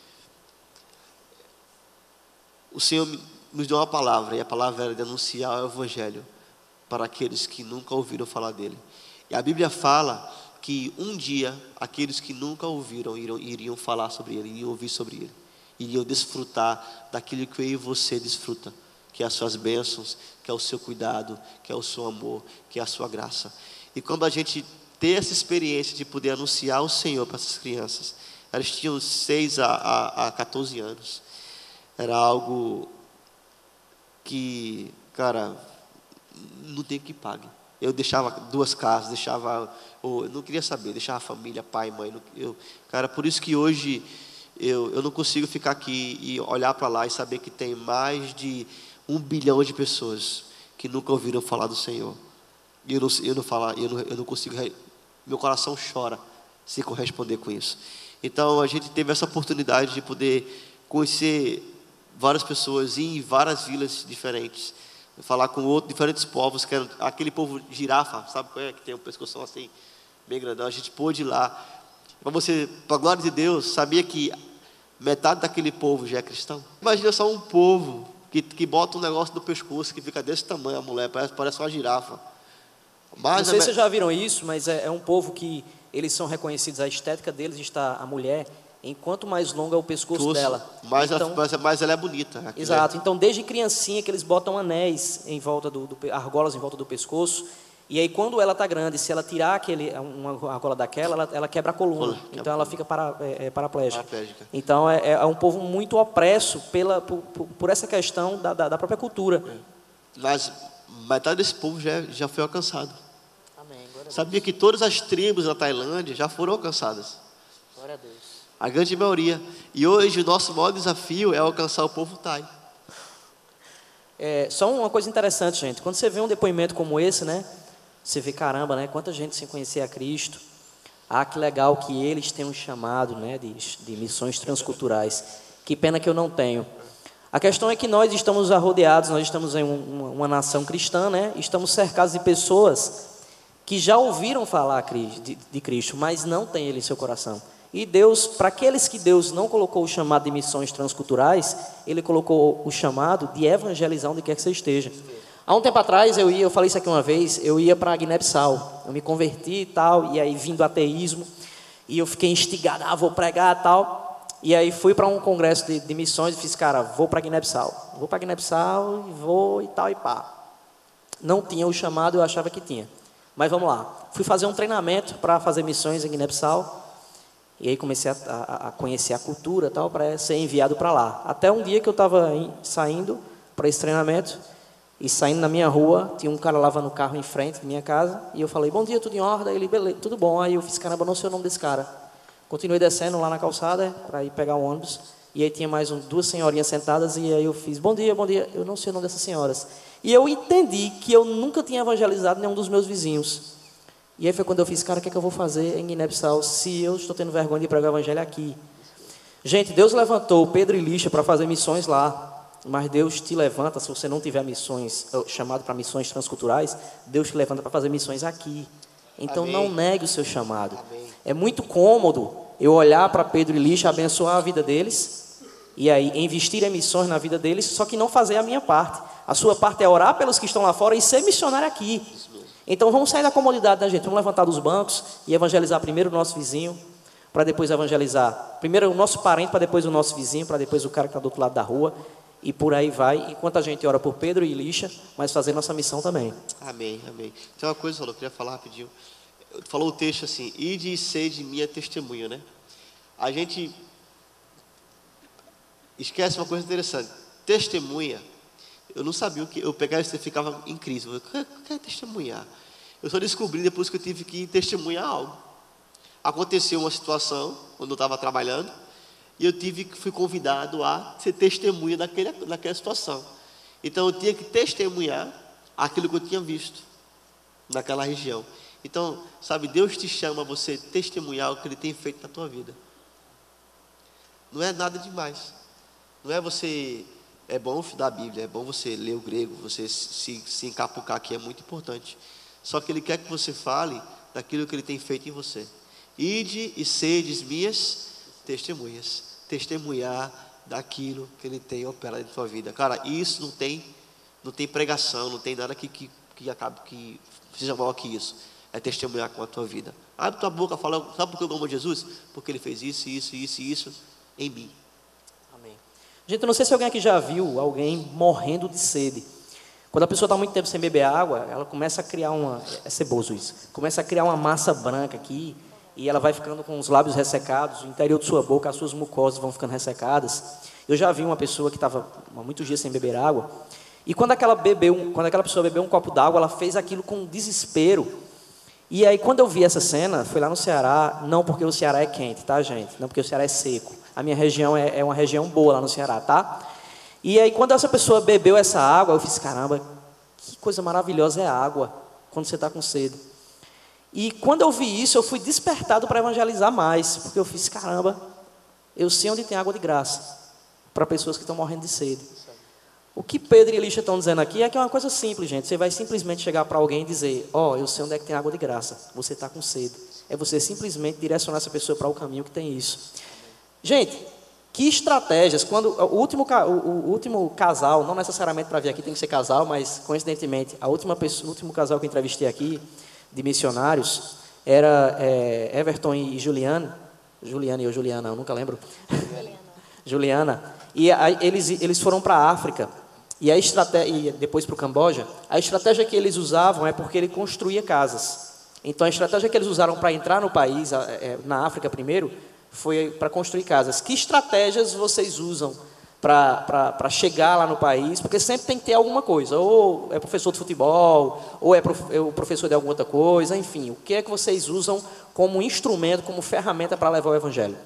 o Senhor nos deu uma palavra, e a palavra era de anunciar o Evangelho para aqueles que nunca ouviram falar dele. E a Bíblia fala que um dia aqueles que nunca ouviram iriam falar sobre ele, iriam ouvir sobre ele, iriam desfrutar daquilo que eu e você desfruta, que é as suas bênçãos, que é o seu cuidado, que é o seu amor, que é a sua graça. E quando a gente tem essa experiência de poder anunciar o Senhor para essas crianças, elas tinham 6 a 14 anos, era algo que, cara, não tem que pague. Eu deixava 2 casas, eu não queria saber, deixava a família, pai, mãe. Cara, por isso que hoje eu não consigo ficar aqui e olhar para lá e saber que tem mais de 1 bilhão de pessoas que nunca ouviram falar do Senhor. E eu não consigo, meu coração chora se corresponder com isso. Então a gente teve essa oportunidade de poder conhecer várias pessoas, ir em várias vilas diferentes, falar com diferentes povos, que eram aquele povo girafa, sabe qual é? Que tem um pescoção assim, bem grandão. A gente pôde ir lá. Para a glória de Deus, sabia que metade daquele povo já é cristão? Imagina só um povo que bota um negócio no pescoço, que fica desse tamanho, a mulher, parece uma girafa. Mas não sei se vocês já viram isso, mas é um povo que eles são reconhecidos, a estética deles está a mulher, enquanto mais longa é o pescoço dela. Mais ela é bonita. Exato, então desde criancinha que eles botam anéis em volta argolas em volta do pescoço, E aí, quando ela está grande, se ela tirar uma argola daquela, ela quebra a coluna. Então, ela fica paraplégica. Então, é um povo muito opresso por essa questão da própria cultura. Mas metade desse povo já foi alcançado. Amém. Sabia que todas as tribos da Tailândia já foram alcançadas? Glória a Deus. A grande maioria. E hoje o nosso maior desafio é alcançar o povo Thai. Só uma coisa interessante, gente. Quando você vê um depoimento como esse, né? Você vê, caramba, né? Quanta gente sem conhecer a Cristo. Que legal que eles têm um chamado, né? De missões transculturais. Que pena que eu não tenho. A questão é que nós estamos rodeados, nós estamos em uma nação cristã, né? Estamos cercados de pessoas que já ouviram falar de Cristo, mas não têm Ele em seu coração. E Deus, para aqueles que Deus não colocou o chamado de missões transculturais, Ele colocou o chamado de evangelizar onde quer que você esteja. Há um tempo atrás, eu falei isso aqui uma vez, eu ia para Guiné-Bissau, eu me converti e tal, e aí vim do ateísmo, e eu fiquei instigado, vou pregar e tal, e aí fui para um congresso de missões e fiz, cara, vou para Guiné-Bissau, e vou e tal e pá. Não tinha o chamado, eu achava que tinha, mas vamos lá, fui fazer um treinamento para fazer missões em Guiné-Bissau, e aí comecei a conhecer a cultura e tal, para ser enviado para lá, até um dia que eu estava saindo para esse treinamento. E saindo na minha rua, tinha um cara lavando o carro em frente da minha casa. E eu falei, bom dia, tudo em ordem? Ele, beleza, tudo bom. Aí eu fiz, caramba, não sei o nome desse cara. Continuei descendo lá na calçada, para ir pegar o ônibus. E aí tinha mais duas senhorinhas sentadas. E aí eu fiz, bom dia, bom dia. Eu não sei o nome dessas senhoras. E eu entendi que eu nunca tinha evangelizado nenhum dos meus vizinhos. E aí foi quando eu fiz, cara, o que é que eu vou fazer em Guiné-Bissau se eu estou tendo vergonha de pregar o evangelho aqui? Gente, Deus levantou Pedro e Lígia para fazer missões lá. Mas Deus te levanta, se você não tiver missões, chamado para missões transculturais, Deus te levanta para fazer missões aqui. Então, amém, não negue o seu chamado. Amém. É muito cômodo eu olhar para Pedro e Lígia, abençoar a vida deles, e aí investir em missões na vida deles, só que não fazer a minha parte. A sua parte é orar pelos que estão lá fora e ser missionário aqui. Então, vamos sair da comodidade da gente, vamos levantar dos bancos e evangelizar primeiro o nosso vizinho, para depois evangelizar primeiro o nosso parente, para depois o nosso vizinho, para depois o cara que está do outro lado da rua. E por aí vai, enquanto a gente ora por Pedro e Lígia, mas fazer nossa missão também. Amém, amém. Tem uma coisa, eu queria falar rapidinho. Falou o texto assim, ide e sede minha testemunha, né? A gente esquece uma coisa interessante. Testemunha, eu não sabia o que, eu pegava isso e ficava em crise. O que é testemunhar? Eu só descobri depois que eu tive que testemunhar algo. Aconteceu uma situação, quando eu estava trabalhando, e eu fui convidado a ser testemunha daquela situação. Então eu tinha que testemunhar aquilo que eu tinha visto naquela região. Então, sabe, Deus te chama a você testemunhar o que Ele tem feito na tua vida. Não é nada demais. Não é você... É bom estudar a Bíblia, é bom você ler o grego, você se encapucar, que é muito importante. Só que Ele quer que você fale daquilo que Ele tem feito em você. Ide e sedes minhas testemunhas, testemunhar daquilo que Ele tem operado em tua vida. Cara, isso não tem pregação, não tem nada que acabe, que seja maior que isso. É testemunhar com a tua vida. Abre tua boca, fala, sabe por que eu amo Jesus? Porque Ele fez isso, isso, isso e isso em mim. Amém. Gente, eu não sei se alguém aqui já viu alguém morrendo de sede. Quando a pessoa está muito tempo sem beber água, ela começa a criar é ceboso isso, começa a criar uma massa branca aqui, e ela vai ficando com os lábios ressecados, o interior de sua boca, as suas mucosas vão ficando ressecadas. Eu já vi uma pessoa que estava há muitos dias sem beber água, e quando aquela pessoa bebeu um copo d'água, ela fez aquilo com desespero. E aí, quando eu vi essa cena, foi lá no Ceará, não porque o Ceará é quente, tá, gente? Não porque o Ceará é seco. A minha região é uma região boa lá no Ceará, tá? E aí, quando essa pessoa bebeu essa água, eu fiz, caramba, que coisa maravilhosa é a água, quando você está com sede. E quando eu vi isso, eu fui despertado para evangelizar mais, porque eu fiz, caramba, eu sei onde tem água de graça, para pessoas que estão morrendo de sede. O que Pedro e Lígia estão dizendo aqui é que é uma coisa simples, gente. Você vai simplesmente chegar para alguém e dizer, eu sei onde é que tem água de graça, você está com sede. É você simplesmente direcionar essa pessoa para o caminho que tem isso. Gente, que estratégias, quando o último casal, não necessariamente para vir aqui tem que ser casal, mas coincidentemente, o último casal que eu entrevistei aqui, de missionários, era Everton e Juliana, eu nunca lembro. Juliana. E aí, eles foram para a África. e depois para o Camboja, a estratégia que eles usavam é porque ele construía casas. Então a estratégia que eles usaram para entrar no país, na África primeiro, foi para construir casas. Que estratégias vocês usam para chegar lá no país? Porque sempre tem que ter alguma coisa, ou é professor de futebol, ou é o professor de alguma outra coisa, enfim. O que é que vocês usam como instrumento, como ferramenta para levar o evangelho?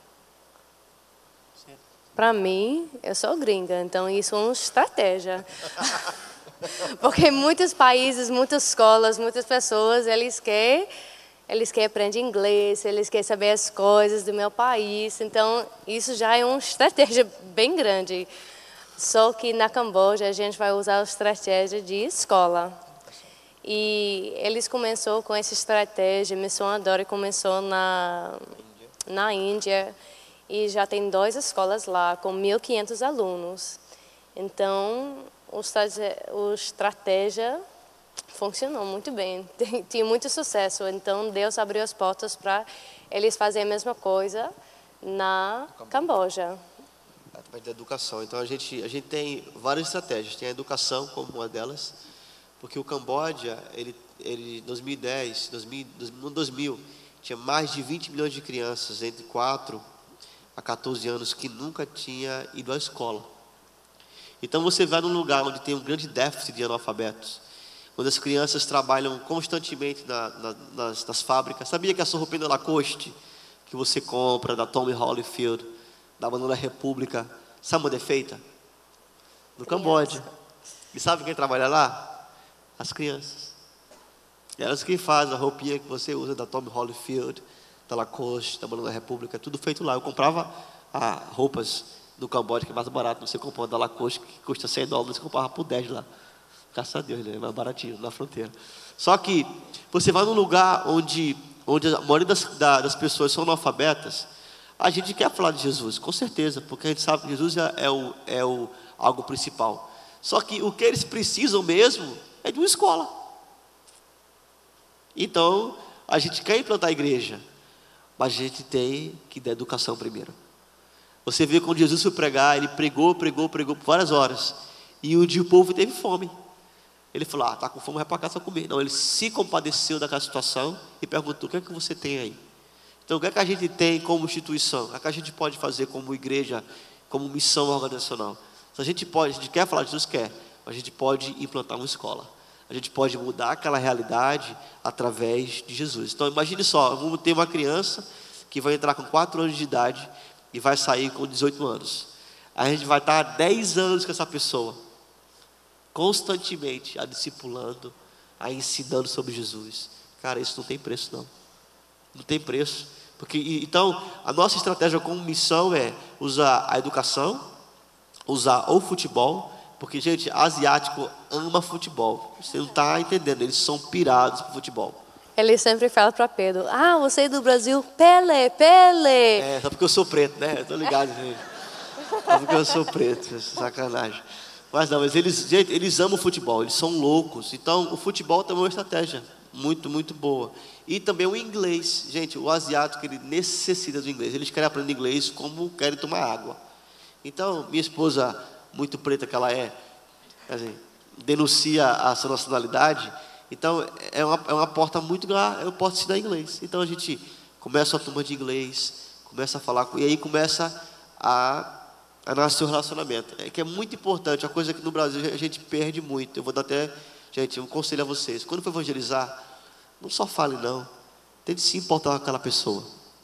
Para mim, eu sou gringa, então isso é uma estratégia. Porque muitos países, muitas escolas, muitas pessoas, eles querem aprender inglês, eles querem saber as coisas do meu país. Então, isso já é uma estratégia bem grande. Só que na Camboja, a gente vai usar a estratégia de escola. E eles começaram com essa estratégia, a Missão Adore começou na Índia. E já tem 2 escolas lá, com 1.500 alunos. Então, a estratégia funcionou muito bem, tinha muito sucesso. Então, Deus abriu as portas para eles fazerem a mesma coisa na Camboja. Através da educação. Então, a gente tem várias estratégias. Tem a educação como uma delas, porque o Camboja, ele em 2010, no 2000, tinha mais de 20 milhões de crianças entre 4 a 14 anos que nunca tinha ido à escola. Então você vai num lugar onde tem um grande déficit de analfabetos, onde as crianças trabalham constantemente nas fábricas. Sabia que a sua roupinha da Lacoste, que você compra da Tommy Hilfiger, da Banana República, sabe onde é feita? No Camboja. E sabe quem trabalha lá? As crianças. Elas que fazem a roupinha que você usa da Tommy Hilfiger, da Lacoste, da Banana República, tudo feito lá. Eu comprava roupas no Camboja, que é mais barato. Você compra da Lacoste, que custa $100, você comprava por 10 lá. Graças a Deus, né? É mais baratinho, na fronteira. Só que você vai num lugar onde a maioria das pessoas são analfabetas, a gente quer falar de Jesus, com certeza, porque a gente sabe que Jesus é algo principal. Só que o que eles precisam mesmo é de uma escola. Então, a gente quer implantar a igreja, mas a gente tem que dar educação primeiro. Você vê quando Jesus foi pregar, ele pregou por várias horas. E um dia o povo teve fome. Ele falou, está com fome, vai para casa comer. Não, ele se compadeceu daquela situação e perguntou, o que é que você tem aí? Então, o que é que a gente tem como instituição? O que é que a gente pode fazer como igreja, como missão organizacional? Se a gente quer falar de Jesus, quer, mas a gente pode implantar uma escola. A gente pode mudar aquela realidade através de Jesus. Então, imagine só, vamos ter uma criança que vai entrar com 4 anos de idade e vai sair com 18 anos. A gente vai estar 10 anos com essa pessoa, constantemente a discipulando, a ensinando sobre Jesus. Cara, isso não tem preço não. Não tem preço. Então, a nossa estratégia como missão é usar a educação, usar o futebol, porque, gente, asiático ama futebol. Você não está entendendo, eles são pirados por futebol. Ele sempre fala para Pedro, você é do Brasil, Pelé. É, só porque eu sou preto, né? Eu tô ligado, gente. Só porque eu sou preto, sacanagem. Mas não, eles amam o futebol, eles são loucos. Então, o futebol também é uma estratégia muito, muito boa. E também o inglês. Gente, o asiático, ele necessita do inglês. Eles querem aprender inglês como querem tomar água. Então, minha esposa, muito preta que ela é, assim, denuncia a sua nacionalidade. Então, é uma porta muito grande, eu posso ensinar inglês. Então, a gente começa a turma de inglês, começa a falar, e aí começa a nascer o relacionamento. É que é muito importante, a coisa que no Brasil a gente perde muito. Eu vou dar até, gente, um conselho a vocês. Quando for evangelizar, não só fale não, tente se importar com aquela pessoa.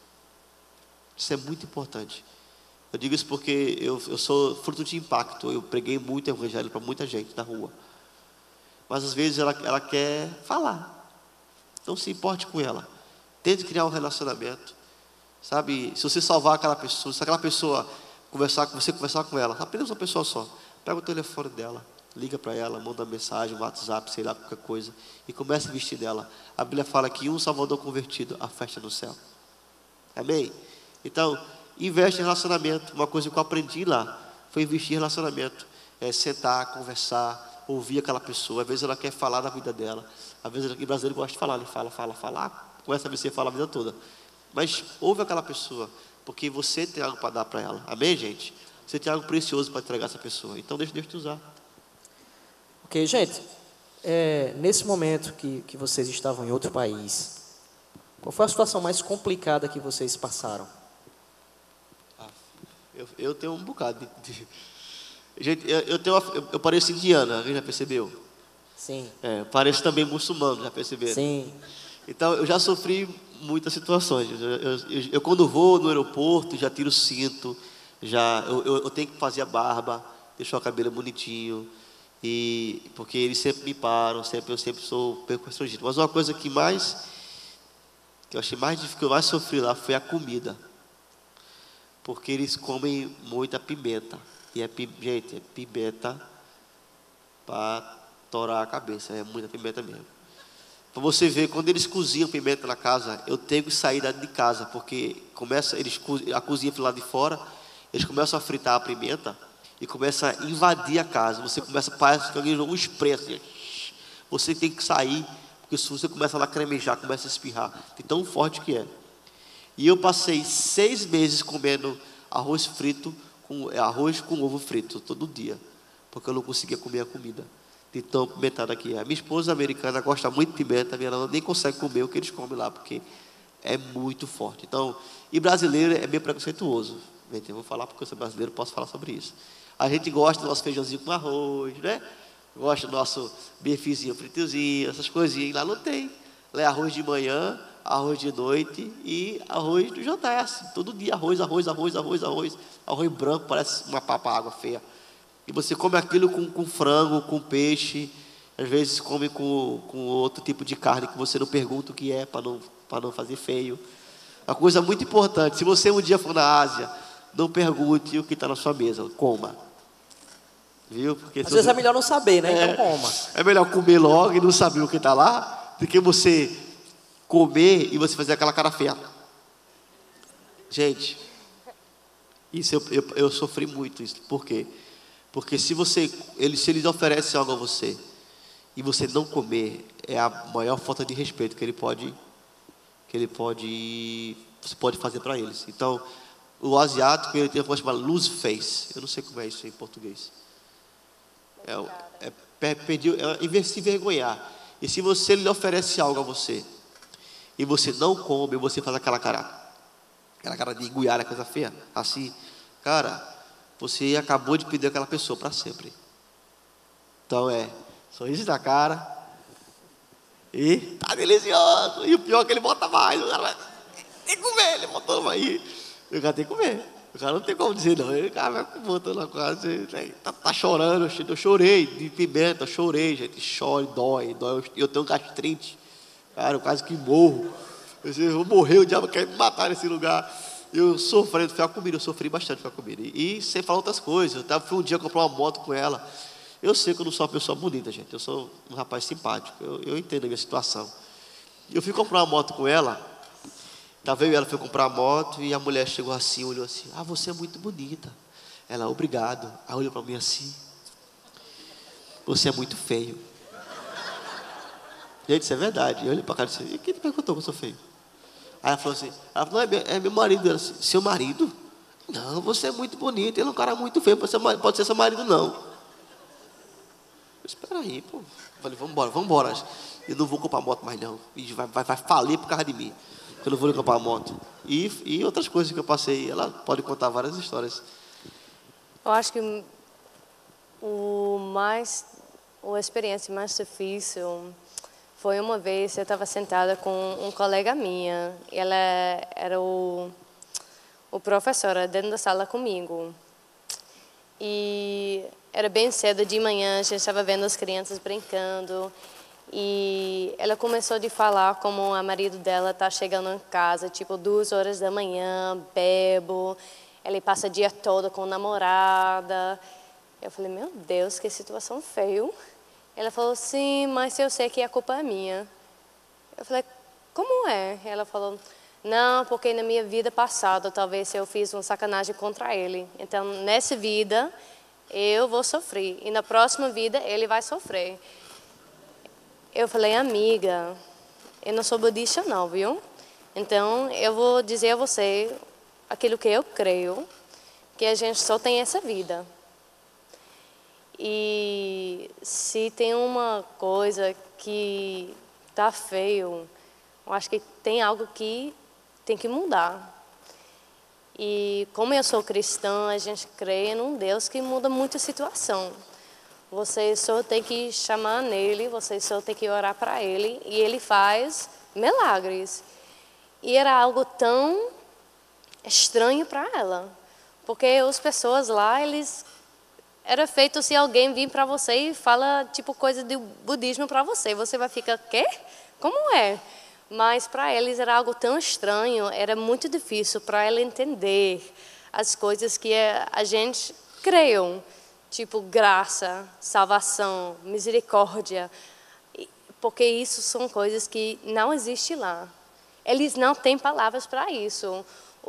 Isso é muito importante. Eu digo isso porque eu sou fruto de impacto. Eu preguei muito evangelho para muita gente na rua. Mas às vezes ela quer falar. Não se importe com ela. Tente criar um relacionamento. Sabe, se você salvar aquela pessoa, se aquela pessoa conversar com ela, apenas uma pessoa só, pega o telefone dela, liga para ela, manda uma mensagem, um WhatsApp, sei lá, qualquer coisa, e começa a investir nela. A Bíblia fala que um salvador convertido, a festa no céu. Amém? Então, investe em relacionamento. Uma coisa que eu aprendi lá foi investir em relacionamento. É sentar, conversar, ouvir aquela pessoa. Às vezes ela quer falar da vida dela. Às vezes o brasileiro gosta de falar, ele fala. Começa a ver se fala a vida toda. Mas ouve aquela pessoa, porque você tem algo para dar para ela. Amém, gente? Você tem algo precioso para entregar a essa pessoa. Então deixa Deus te usar. Ok, gente, nesse momento que vocês estavam em outro país, qual foi a situação mais complicada que vocês passaram? Eu tenho um bocado de... Gente, eu pareço indiana, alguém já percebeu? Sim. Pareço também muçulmano, já perceberam? Sim. Então, eu já sofri muitas situações. Eu quando vou no aeroporto, já tiro o cinto, eu tenho que fazer a barba, deixar o cabelo bonitinho, porque eles sempre me param, eu sempre sou bem constrangido. Mas uma coisa que eu achei mais difícil, que eu mais sofri lá, foi a comida. Porque eles comem muita pimenta. E gente, é pimenta para torar a cabeça, é muita pimenta mesmo. Para você ver, quando eles cozinham pimenta na casa, eu tenho que sair de casa, porque a cozinha do lado de fora, eles começam a fritar a pimenta e começam a invadir a casa. Parece que alguém jogou um spray assim. Você tem que sair, porque se você começa a lacrimejar, começa a espirrar, de tão forte que é. E eu passei 6 meses comendo arroz com ovo frito, todo dia, porque eu não conseguia comer a comida de tão pimentada que é. A minha esposa americana gosta muito de pimenta, ela nem consegue comer o que eles comem lá, porque é muito forte. Então, e brasileiro é meio preconceituoso. Eu vou falar porque eu sou brasileiro, posso falar sobre isso. A gente gosta do nosso feijãozinho com arroz, né? Gosta do nosso bifezinho fritozinho, essas coisinhas. Lá não tem. Lá é arroz de manhã, arroz de noite e arroz do jantar. Assim, todo dia arroz branco, parece uma papa-água feia. E você come aquilo com frango, com peixe, às vezes come com outro tipo de carne que você não pergunta o que é, para não fazer feio. Uma coisa muito importante, se você um dia for na Ásia, não pergunte o que está na sua mesa, coma. Viu? Porque às vezes é melhor não saber, né? Então coma. É melhor comer logo e não saber o que está lá, do que você comer e você fazer aquela cara feia. Gente, isso eu sofri muito isso. Por quê? Porque se eles oferecem algo a você e você não comer, é a maior falta de respeito que você pode fazer para eles. Então, o asiático, ele tem uma coisa chamada lose face. Eu não sei como é isso em português. Se envergonhar. E se ele lhe oferece algo a você e você não come, você faz aquela cara de engoiar, coisa feia, assim, cara, você acabou de perder aquela pessoa para sempre. Então sorriso na cara e tá delicioso. E o pior é que ele bota mais. O cara vai tem que comer, ele botou mais. O cara tem que comer. O cara não tem como dizer não. O cara vai botando a coisa, tá chorando. Eu chorei de pimenta, chorei, gente. Chora, dói. Eu tenho gastrite. Cara, eu quase que morro. Eu vou morrer, o diabo quer me matar nesse lugar. Eu sofrendo, foi a comida, eu sofri bastante com a comida. E sem falar outras coisas. Fui um dia comprar uma moto com ela. Eu sei que eu não sou uma pessoa bonita, gente. Eu sou um rapaz simpático. Eu entendo a minha situação. Eu fui comprar uma moto com ela. Ela foi comprar a moto e a mulher chegou assim, olhou assim. Ah, você é muito bonita. Ela, obrigado. Aí olhou para mim assim. Você é muito feio. Gente, isso é verdade. Eu olhei para a cara e disse, e quem perguntou que eu sou feio? Aí ela falou assim, não, é meu marido. Ela disse, seu marido? Não, você é muito bonito, ele é um cara muito feio, pode ser seu marido não. Espera aí, pô. Eu falei, vamos embora. Eu não vou comprar moto mais não. E vai falir por causa de mim. Eu não vou comprar moto. E outras coisas que eu passei, ela pode contar várias histórias. Eu acho que a experiência mais difícil foi uma vez, eu estava sentada com um colega minha, ela era o professor dentro da sala comigo. E era bem cedo de manhã, a gente estava vendo as crianças brincando. E ela começou a falar como o marido dela está chegando em casa, tipo 2 horas da manhã, bebo. Ele passa o dia todo com namorada. Eu falei, meu Deus, que situação feia. Ela falou, sim, mas eu sei que a culpa é minha. Eu falei, como é? Ela falou, não, porque na minha vida passada, talvez eu fiz uma sacanagem contra ele. Então, nessa vida, eu vou sofrer. E na próxima vida, ele vai sofrer. Eu falei, amiga, eu não sou budista não, viu? Então, eu vou dizer a você aquilo que eu creio, que a gente só tem essa vida. E se tem uma coisa que tá feio, eu acho que tem algo que tem que mudar. E como eu sou cristã, a gente crê num Deus que muda muito a situação. Você só tem que chamar nele, você só tem que orar para ele, e ele faz milagres. E era algo tão estranho para ela, porque as pessoas lá, eles era feito se alguém vir para você e fala tipo coisa do budismo para você, você vai ficar, quê? Como é? Mas para eles era algo tão estranho, era muito difícil para ela entender as coisas que a gente creu, tipo graça, salvação, misericórdia, porque isso são coisas que não existem lá. Eles não têm palavras para isso.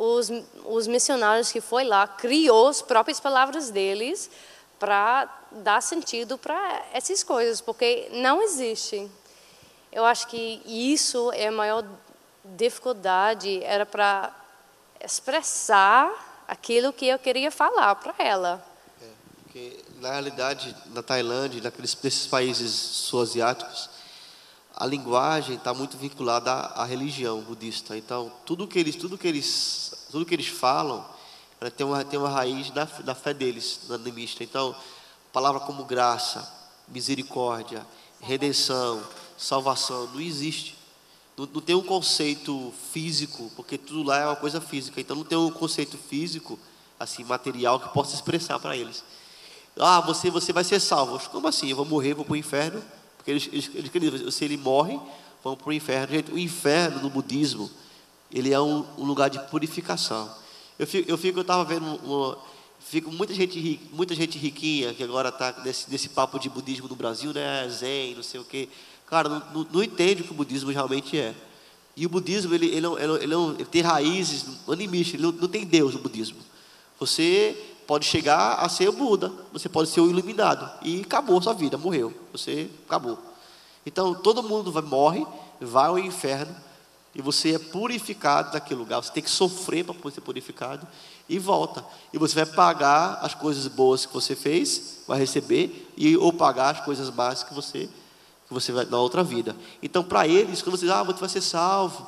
Os missionários que foi lá criou as próprias palavras deles para dar sentido para essas coisas, porque não existe. Eu acho que isso é a maior dificuldade, era para expressar aquilo que eu queria falar para ela. Porque, na realidade, na Tailândia, nesses países sul-asiáticos, a linguagem está muito vinculada à religião budista. Então, tudo que eles falam, ela tem uma raiz da fé deles, na animista. Então, palavra como graça, misericórdia, redenção, salvação, não existe. Não tem um conceito físico, porque tudo lá é uma coisa física. Então, não tem um conceito físico, assim, material, que possa expressar para eles. Ah, você vai ser salvo. Como assim? Eu vou morrer, vou para o inferno? Porque eles, se ele morre, vão para o inferno. Gente, o inferno no budismo, ele é um lugar de purificação. Eu estava vendo, fico muita gente riquinha que agora está nesse papo de budismo no Brasil, né? Zen, não sei o quê. Cara, não entende o que o budismo realmente é. E o budismo, ele tem raízes animistas, ele não tem Deus no budismo. Você pode chegar a ser o Buda, você pode ser o iluminado, e acabou a sua vida, morreu, você acabou. Então, todo mundo morre, vai ao inferno, e você é purificado daquele lugar. Você tem que sofrer para ser purificado, e volta. E você vai pagar as coisas boas que você fez, vai receber, ou pagar as coisas más que você vai na outra vida. Então, para eles, quando você diz, você vai ser salvo,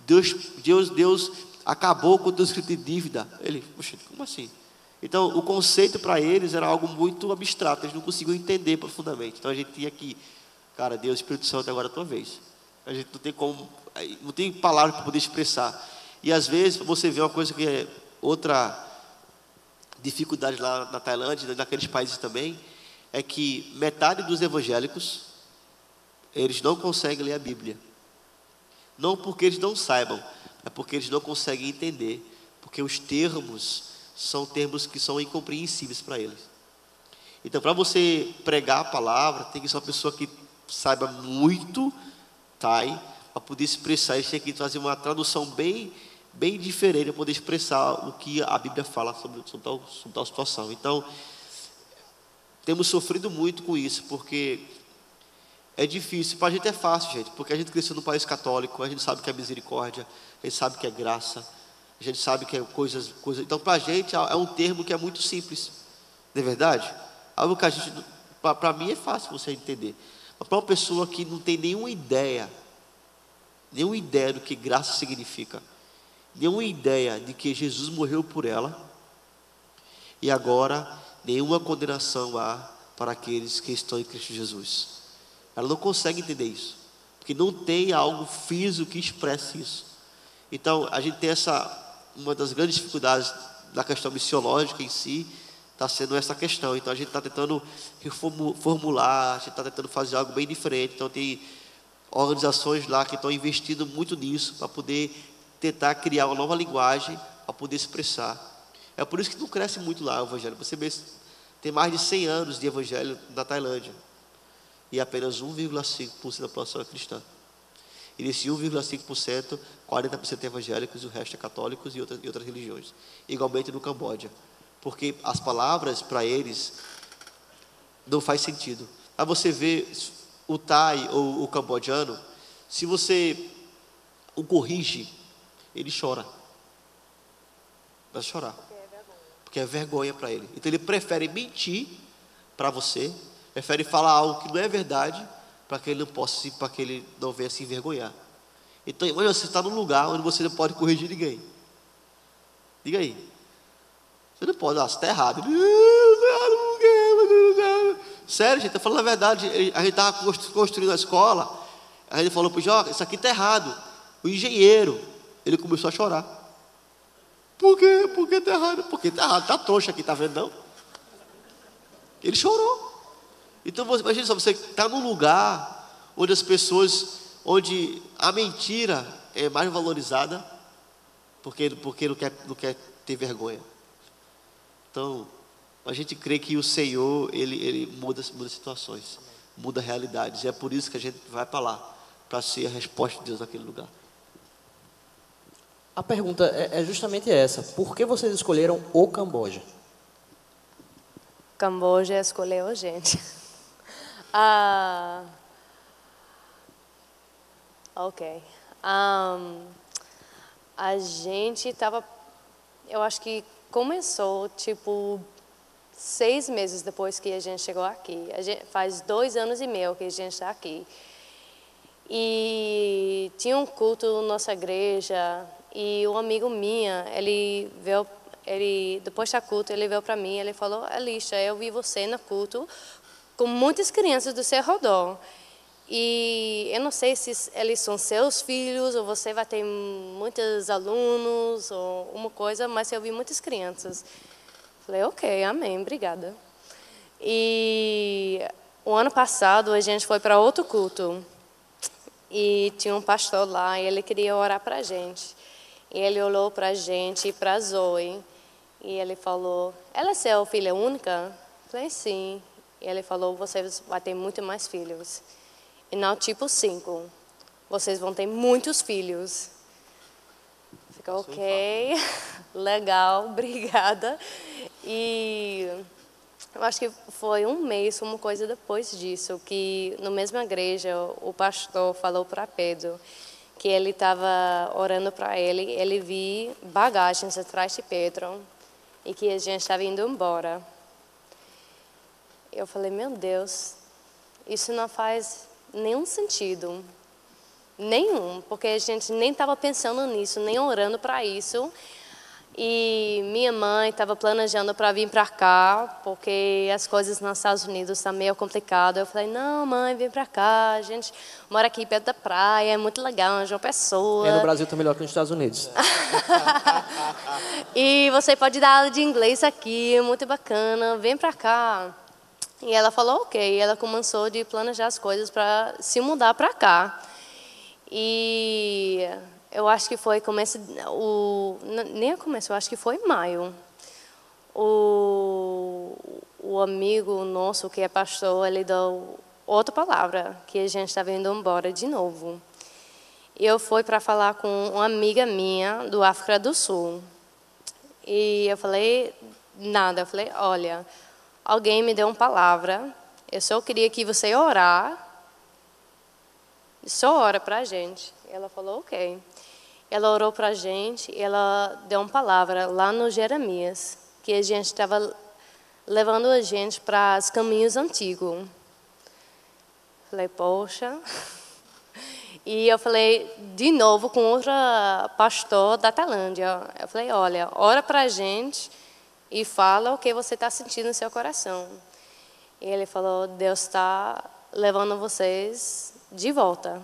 Deus acabou com o teu escrito de dívida. Ele, poxa, como assim? Então, o conceito para eles era algo muito abstrato, eles não conseguiam entender profundamente. Então, a gente tinha que, cara, Deus, Espírito Santo, agora é a tua vez. A gente não tem palavras para poder expressar. E às vezes, você vê uma coisa que é outra dificuldade lá na Tailândia, naqueles países também, é que metade dos evangélicos, eles não conseguem ler a Bíblia. Não porque eles não saibam, é porque eles não conseguem entender. Porque os termos são termos que são incompreensíveis para eles. Então, para você pregar a palavra, tem que ser uma pessoa que saiba muito Thai, para poder expressar. Eles têm que fazer uma tradução bem diferente, para poder expressar o que a Bíblia fala sobre tal situação. Então, temos sofrido muito com isso, porque é difícil. Para a gente é fácil, gente, porque a gente cresceu num país católico, a gente sabe que é misericórdia, a gente sabe que é graça, a gente sabe que é coisas. Então, para a gente é um termo que é muito simples, não é verdade? Algo que para mim é fácil você entender. Mas para uma pessoa que não tem nenhuma ideia do que graça significa, nenhuma ideia de que Jesus morreu por ela, e agora nenhuma condenação há para aqueles que estão em Cristo Jesus. Ela não consegue entender isso, porque não tem algo físico que expresse isso. Então, a gente tem uma das grandes dificuldades da questão missiológica em si, está sendo essa questão. Então, a gente está tentando reformular, a gente está tentando fazer algo bem diferente. Então, tem organizações lá que estão investindo muito nisso, para poder tentar criar uma nova linguagem, para poder expressar. É por isso que não cresce muito lá o evangelho. Você vê, tem mais de 100 anos de evangelho na Tailândia, e apenas 1,5% da população é cristã. E desse 1,5%, 40% é evangélicos, e o resto é católicos e outras religiões. Igualmente no Camboja. Porque as palavras, para eles, não faz sentido. Aí você vê o Thai ou o cambodiano, se você o corrige, ele chora. Vai chorar. Porque é vergonha para ele. Então ele prefere mentir para você, prefere falar algo que não é verdade, para que ele não venha se envergonhar. Então, imagina, você está num lugar onde você não pode corrigir ninguém. Diga aí. Você não pode, você está errado. Sério, gente, estou falando a verdade. A gente estava construindo a escola, a gente falou para o Joca, isso aqui está errado. O engenheiro, ele começou a chorar. Por quê? Por que está errado? Porque está errado, está trouxa aqui, está vendo não? Ele chorou. Então, imagina só, você está num lugar onde as pessoas, onde a mentira é mais valorizada, porque não quer ter vergonha. Então, a gente crê que o Senhor, Ele muda situações, muda realidades. E é por isso que a gente vai para lá, para ser a resposta de Deus naquele lugar. A pergunta é justamente essa. Por que vocês escolheram o Camboja? Camboja escolheu a gente. Ok. A gente estava... Eu acho que começou, tipo, 6 meses depois que a gente chegou aqui. Faz 2 anos e meio que a gente está aqui. E tinha um culto na nossa igreja, e um amigo minha, depois da culto, ele veio para mim, ele falou, Alicia, eu vi você no culto com muitas crianças do seu redor. E eu não sei se eles são seus filhos, ou você vai ter muitos alunos, ou uma coisa, mas eu vi muitas crianças. Falei, ok, amém, obrigada. E o ano passado a gente foi para outro culto. E tinha um pastor lá, e ele queria orar para a gente. E ele olhou para a gente e para a Zoe. E ele falou, ela é sua filha única? Falei, sim. E ele falou, vocês vão ter muito mais filhos. E não tipo 5. Vocês vão ter muitos filhos. Ficou ok, legal, obrigada. E eu acho que foi um mês, uma coisa depois disso, que na mesma igreja o pastor falou para Pedro que ele estava orando para ele viu bagagens atrás de Pedro e que a gente estava indo embora. Eu falei, meu Deus, isso não faz nenhum sentido. Nenhum, porque a gente nem estava pensando nisso, nem orando para isso. E minha mãe estava planejando para vir para cá, porque as coisas nos Estados Unidos estão meio complicadas. Eu falei, não, mãe, vem para cá, a gente mora aqui perto da praia, é muito legal, é uma pessoa. No Brasil está melhor que nos Estados Unidos. E você pode dar aula de inglês aqui, é muito bacana, vem para cá. E ela falou, ok, ela começou a planejar as coisas para se mudar para cá. E eu acho que foi nem começo, eu acho que foi em maio. O amigo nosso que é pastor, ele deu outra palavra, que a gente estava indo embora de novo. E eu fui para falar com uma amiga minha do África do Sul. E eu falei, nada, eu falei, olha, alguém me deu uma palavra, eu só queria que você orar, só ora para a gente. Ela falou, ok. Ela orou para a gente e ela deu uma palavra lá no Jeremias, que a gente estava levando a gente para os caminhos antigos. Falei, poxa. E eu falei de novo com outro pastor da Tailândia. Eu falei, olha, ora para a gente e fala o que você está sentindo no seu coração. E ele falou, Deus está levando vocês de volta.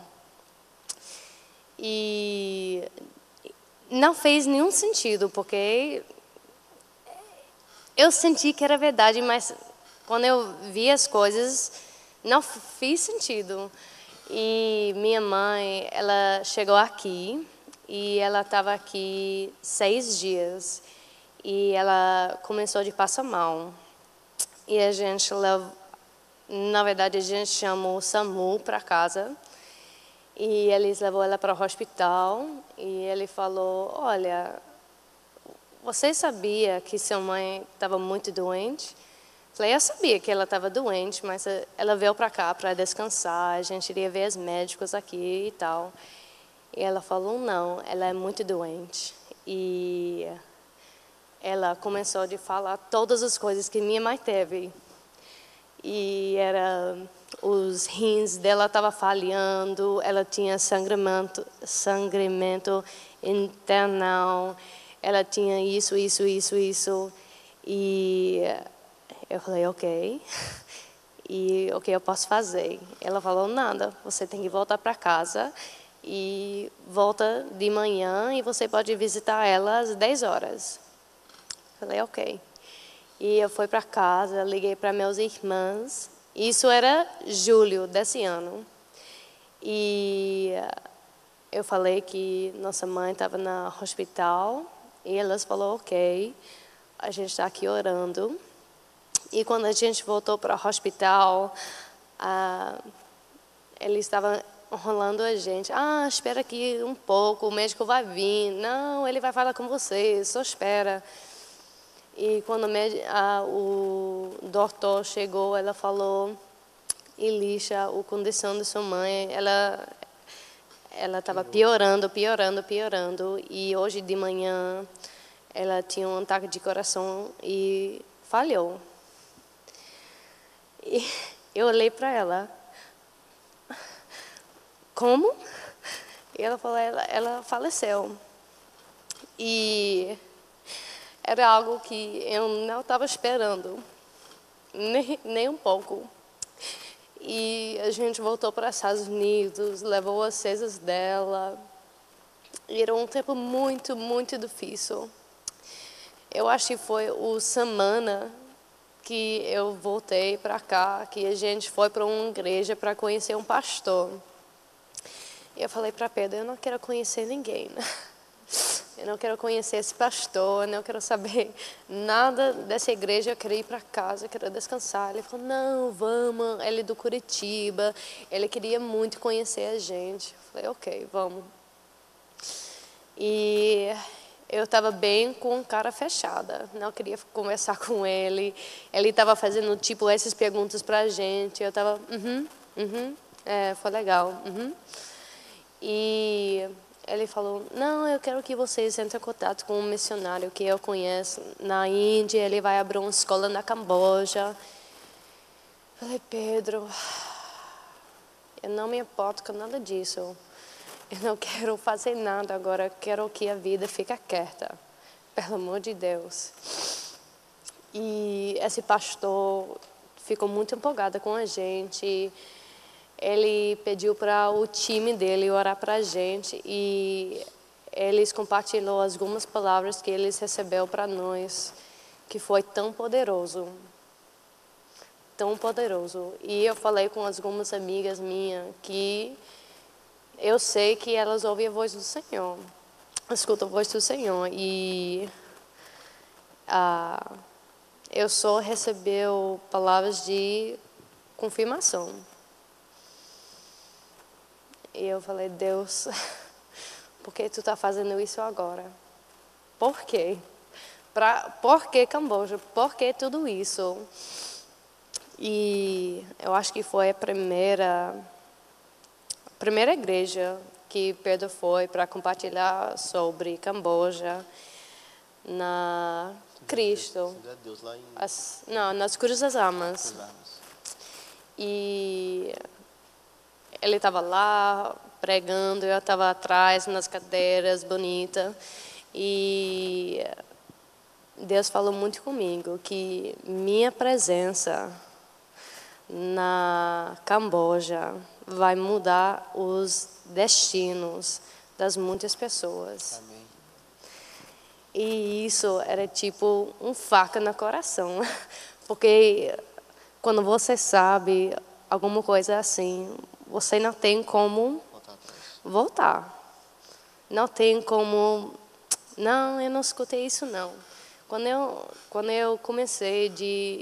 E não fez nenhum sentido, porque eu senti que era verdade, mas quando eu vi as coisas, não fez sentido. E minha mãe, ela chegou aqui, e ela estava aqui 6 dias, e ela começou de passar mal. E a gente, na verdade, a gente chamou o SAMU para casa, e eles levou ela para o hospital, e ele falou, olha, você sabia que sua mãe estava muito doente? Falei, eu sabia que ela estava doente, mas ela veio para cá para descansar, a gente iria ver os médicos aqui e tal. E ela falou, não, ela é muito doente. E ela começou a falar todas as coisas que minha mãe teve. e os rins dela estavam falhando, ela tinha sangramento internal, ela tinha isso. E eu falei, ok. E o que eu posso fazer? Ela falou, nada, você tem que voltar para casa e volta de manhã e você pode visitar ela às 10 horas. Falei, ok. E eu fui para casa, liguei para meus irmãos. Isso era julho desse ano. E eu falei que nossa mãe estava no hospital e elas falaram, ok, a gente está aqui orando. E quando a gente voltou para o hospital, eles estavam enrolando a gente. Espera aqui um pouco, o médico vai vir. Não, ele vai falar com você, só espera. E quando o doutor chegou, ela falou, Elisha, a condição de sua mãe, ela estava piorando. E hoje de manhã, ela tinha um ataque de coração e falhou. E eu olhei para ela. Como? E ela falou, ela faleceu. E era algo que eu não estava esperando, nem um pouco. E a gente voltou para os Estados Unidos, levou as cesas dela. E era um tempo muito, muito difícil. Eu acho que foi a semana que eu voltei para cá, que a gente foi para uma igreja para conhecer um pastor. E eu falei para Pedro, eu não quero conhecer ninguém. Eu não quero conhecer esse pastor, eu não quero saber nada dessa igreja, eu quero ir para casa, eu quero descansar. Ele falou, não, vamos, ele é do Curitiba, ele queria muito conhecer a gente. Eu falei, ok, vamos. E eu estava bem com a cara fechada, não queria conversar com ele. Ele estava fazendo tipo essas perguntas para a gente, eu estava, foi legal. E ele falou, não, eu quero que vocês entrem em contato com um missionário que eu conheço na Índia, ele vai abrir uma escola na Camboja. Eu falei, Pedro, eu não me importo com nada disso. Eu não quero fazer nada agora, eu quero que a vida fique quieta, pelo amor de Deus. E esse pastor ficou muito empolgado com a gente. Ele pediu para o time dele orar para a gente e eles compartilhou algumas palavras que eles recebeu para nós, que foi tão poderoso. Tão poderoso. E eu falei com algumas amigas minhas que eu sei que elas ouvem a voz do Senhor, escutam a voz do Senhor. E eu só recebeu palavras de confirmação. E eu falei, Deus, por que tu está fazendo isso agora? Por quê? Por que Camboja? Por que tudo isso? E eu acho que foi a primeira igreja que Pedro foi para compartilhar sobre Camboja na Cristo. Deus, lá em... nas Cruzes das Almas. E ele estava lá pregando, eu estava atrás nas cadeiras bonitas. E Deus falou muito comigo que minha presença na Camboja vai mudar os destinos das muitas pessoas. Amém. E isso era tipo um faca no coração, porque quando você sabe alguma coisa assim, você não tem como voltar. Não tem como, não, eu não escutei isso não. Quando eu comecei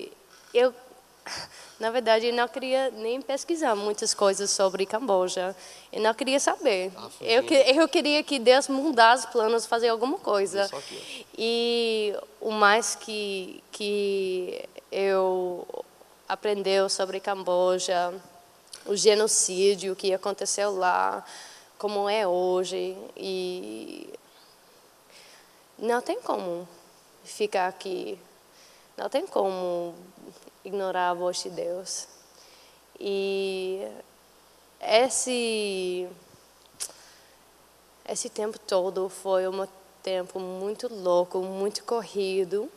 na verdade, eu não queria nem pesquisar muitas coisas sobre Camboja. Eu não queria saber. Eu queria que Deus mudasse os planos, fazer alguma coisa. E o mais que eu aprendi sobre Camboja, o genocídio que aconteceu lá, como é hoje. E não tem como ficar aqui. Não tem como ignorar a voz de Deus. E esse tempo todo foi um tempo muito louco, muito corrido,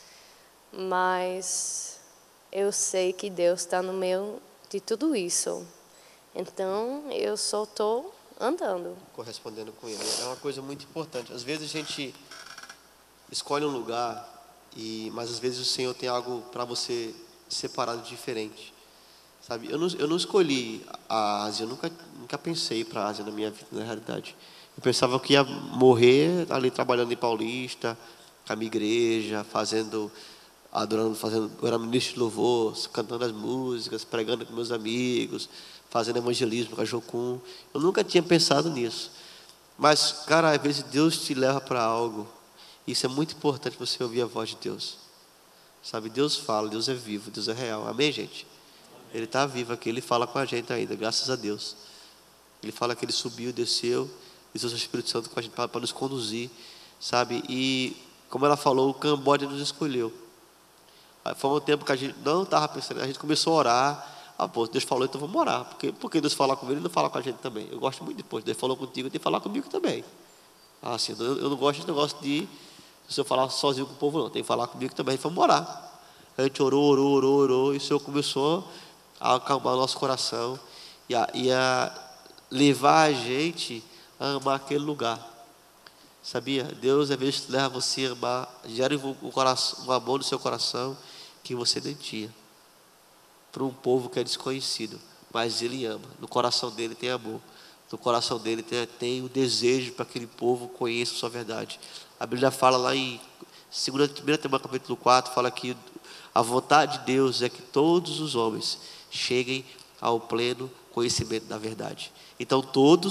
mas eu sei que Deus está no meio de tudo isso. Então, eu só estou andando. Correspondendo com Ele. É uma coisa muito importante. Às vezes a gente escolhe um lugar, mas às vezes o Senhor tem algo para você separado diferente. Sabe? Eu não escolhi a Ásia, eu nunca pensei para a Ásia na minha vida, na realidade. Eu pensava que ia morrer ali trabalhando em Paulista, com a minha igreja, adorando, eu era ministro de louvor, cantando as músicas, pregando com meus amigos, fazendo evangelismo com a Jocum. Eu nunca tinha pensado nisso. Mas, cara, às vezes Deus te leva para algo. Isso é muito importante você ouvir a voz de Deus. Sabe, Deus fala, Deus é vivo, Deus é real. Amém, gente? Ele está vivo aqui, Ele fala com a gente ainda, graças a Deus. Ele fala que Ele subiu, desceu, e o Espírito Santo com a gente para nos conduzir, sabe? E, como ela falou, o Camboja nos escolheu. Foi um tempo que a gente não estava pensando, a gente começou a orar. Deus falou, então vamos orar. Porque Deus fala com ele, Ele não fala com a gente também. Eu gosto muito depois. Deus falou contigo, tem que falar comigo também. Assim, eu não gosto desse negócio de se eu falar sozinho com o povo, não. Tem que falar comigo também. Vamos orar. A gente orou, e o Senhor começou a acalmar o nosso coração e a levar a gente a amar aquele lugar. Sabia? Deus às vezes leva você a amar, gera um amor no seu coração que você nem tinha, para um povo que é desconhecido, mas Ele ama. No coração dele tem amor, no coração dele tem o desejo para que aquele povo conheça a sua verdade. A Bíblia fala lá em 1 Timóteo capítulo 4, fala que a vontade de Deus é que todos os homens cheguem ao pleno conhecimento da verdade. Então todo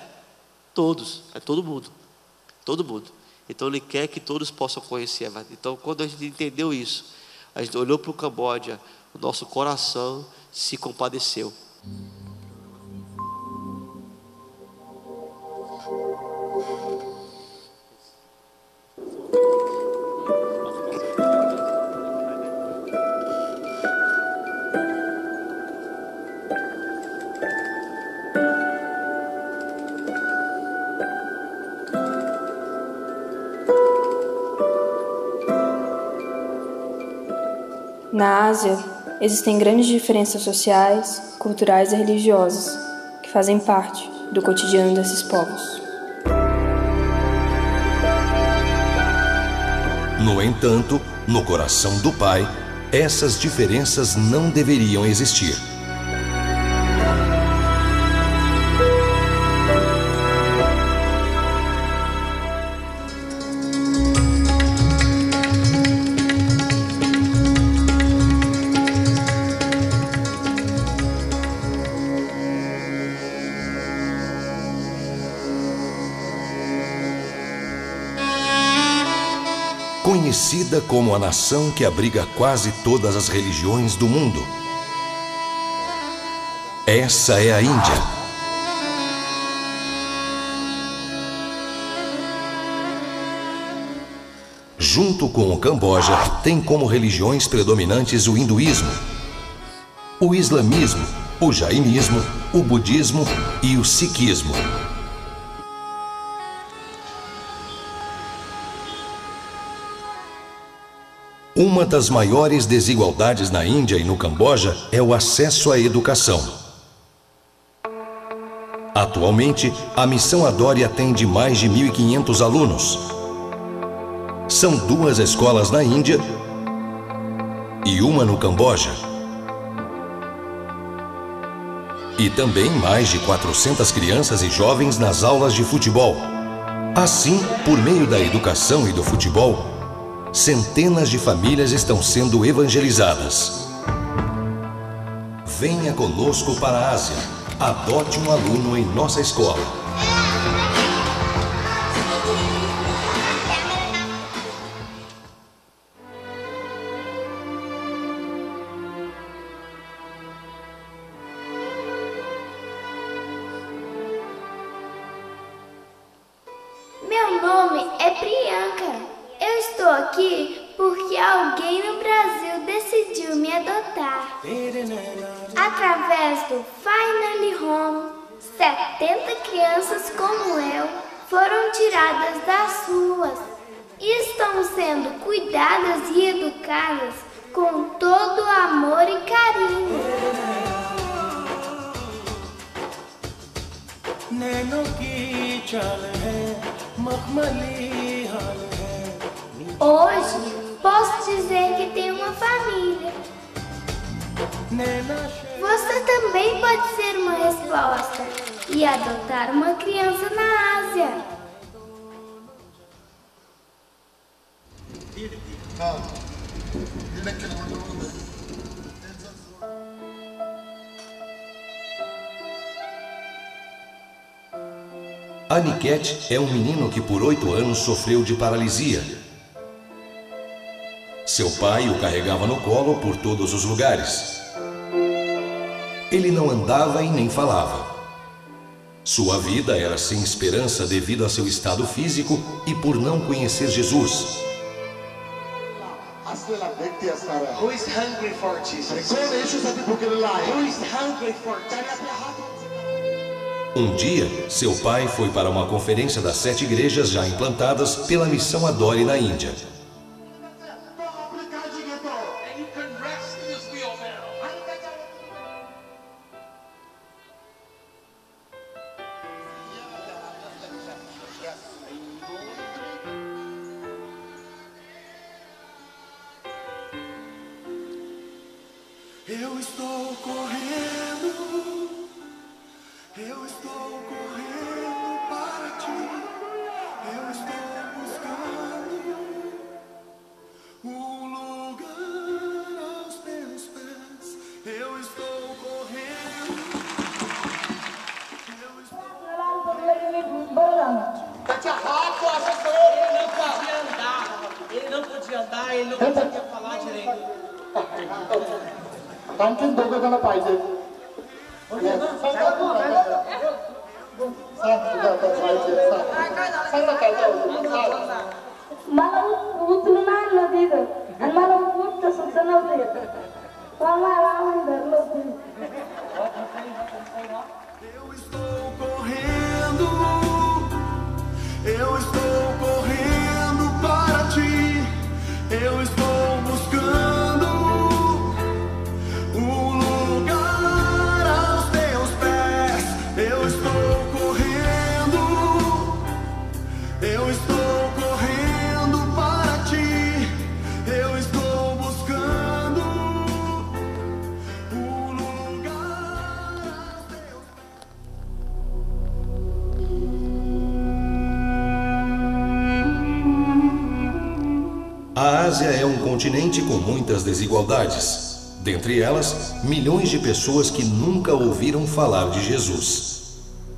mundo. Então Ele quer que todos possam conhecer a verdade. Então, quando a gente entendeu isso, a gente olhou para o Camboja, o nosso coração se compadeceu. Na Ásia, existem grandes diferenças sociais, culturais e religiosas, que fazem parte do cotidiano desses povos. No entanto, no coração do Pai, essas diferenças não deveriam existir. Conhecida como a nação que abriga quase todas as religiões do mundo. Essa é a Índia. Junto com o Camboja, tem como religiões predominantes o hinduísmo, o islamismo, o jainismo, o budismo e o sikhismo. Uma das maiores desigualdades na Índia e no Camboja é o acesso à educação. Atualmente, a Missão Adore atende mais de 1.500 alunos. São 2 escolas na Índia e uma no Camboja. E também mais de 400 crianças e jovens nas aulas de futebol. Assim, por meio da educação e do futebol, centenas de famílias estão sendo evangelizadas. Venha conosco para a Ásia. Adote um aluno em nossa escola. Meu nome é Priyanka. Eu estou aqui porque alguém no Brasil decidiu me adotar. Através do Finally Home, 70 crianças como eu foram tiradas das ruas e estão sendo cuidadas e educadas com todo amor e carinho. Hoje posso dizer que tenho uma família. Você também pode ser uma resposta e adotar uma criança na Ásia. Aniket é um menino que por 8 anos sofreu de paralisia. Seu pai o carregava no colo por todos os lugares. Ele não andava e nem falava. Sua vida era sem esperança devido a seu estado físico e por não conhecer Jesus. Who is hungry for Jesus? Who is hungry for Jesus? Um dia, seu pai foi para uma conferência das 7 igrejas já implantadas pela missão Adore na Índia. Eu estou correndo para ti, eu estou buscando um lugar aos teus pés, eu estou correndo, Ele não podia andar, ele não conseguia falar direito. Tankin dogo gana paise. Malam putlu na nadido, an malam put susana ude. Wala lawan darlodi. Eu estou correndo para ti, eu estou buscando um lugar aos teus pés, eu estou correndo para ti, eu estou buscando um lugar aos teus A Ásia é um continente com muitas desigualdades. Dentre elas, milhões de pessoas que nunca ouviram falar de Jesus.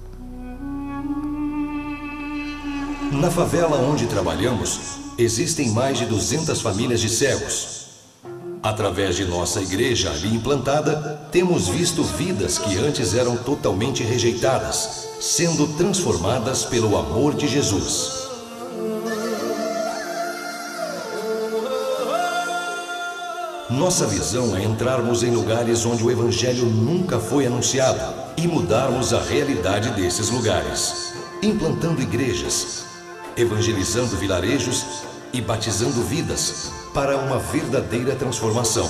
Na favela onde trabalhamos, existem mais de 200 famílias de cegos. Através de nossa igreja ali implantada, temos visto vidas que antes eram totalmente rejeitadas, sendo transformadas pelo amor de Jesus. Nossa visão é entrarmos em lugares onde o Evangelho nunca foi anunciado e mudarmos a realidade desses lugares, implantando igrejas, evangelizando vilarejos e batizando vidas para uma verdadeira transformação.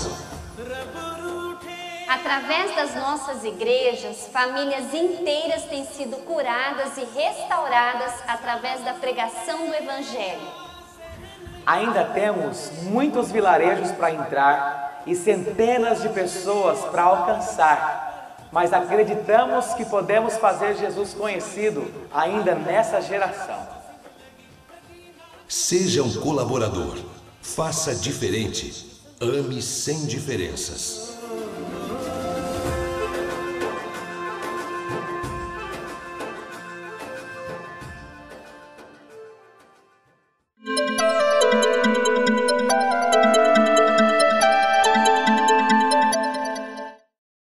Através das nossas igrejas, famílias inteiras têm sido curadas e restauradas através da pregação do Evangelho. Ainda temos muitos vilarejos para entrar e centenas de pessoas para alcançar, mas acreditamos que podemos fazer Jesus conhecido ainda nessa geração. Seja um colaborador, faça diferente, ame sem diferenças.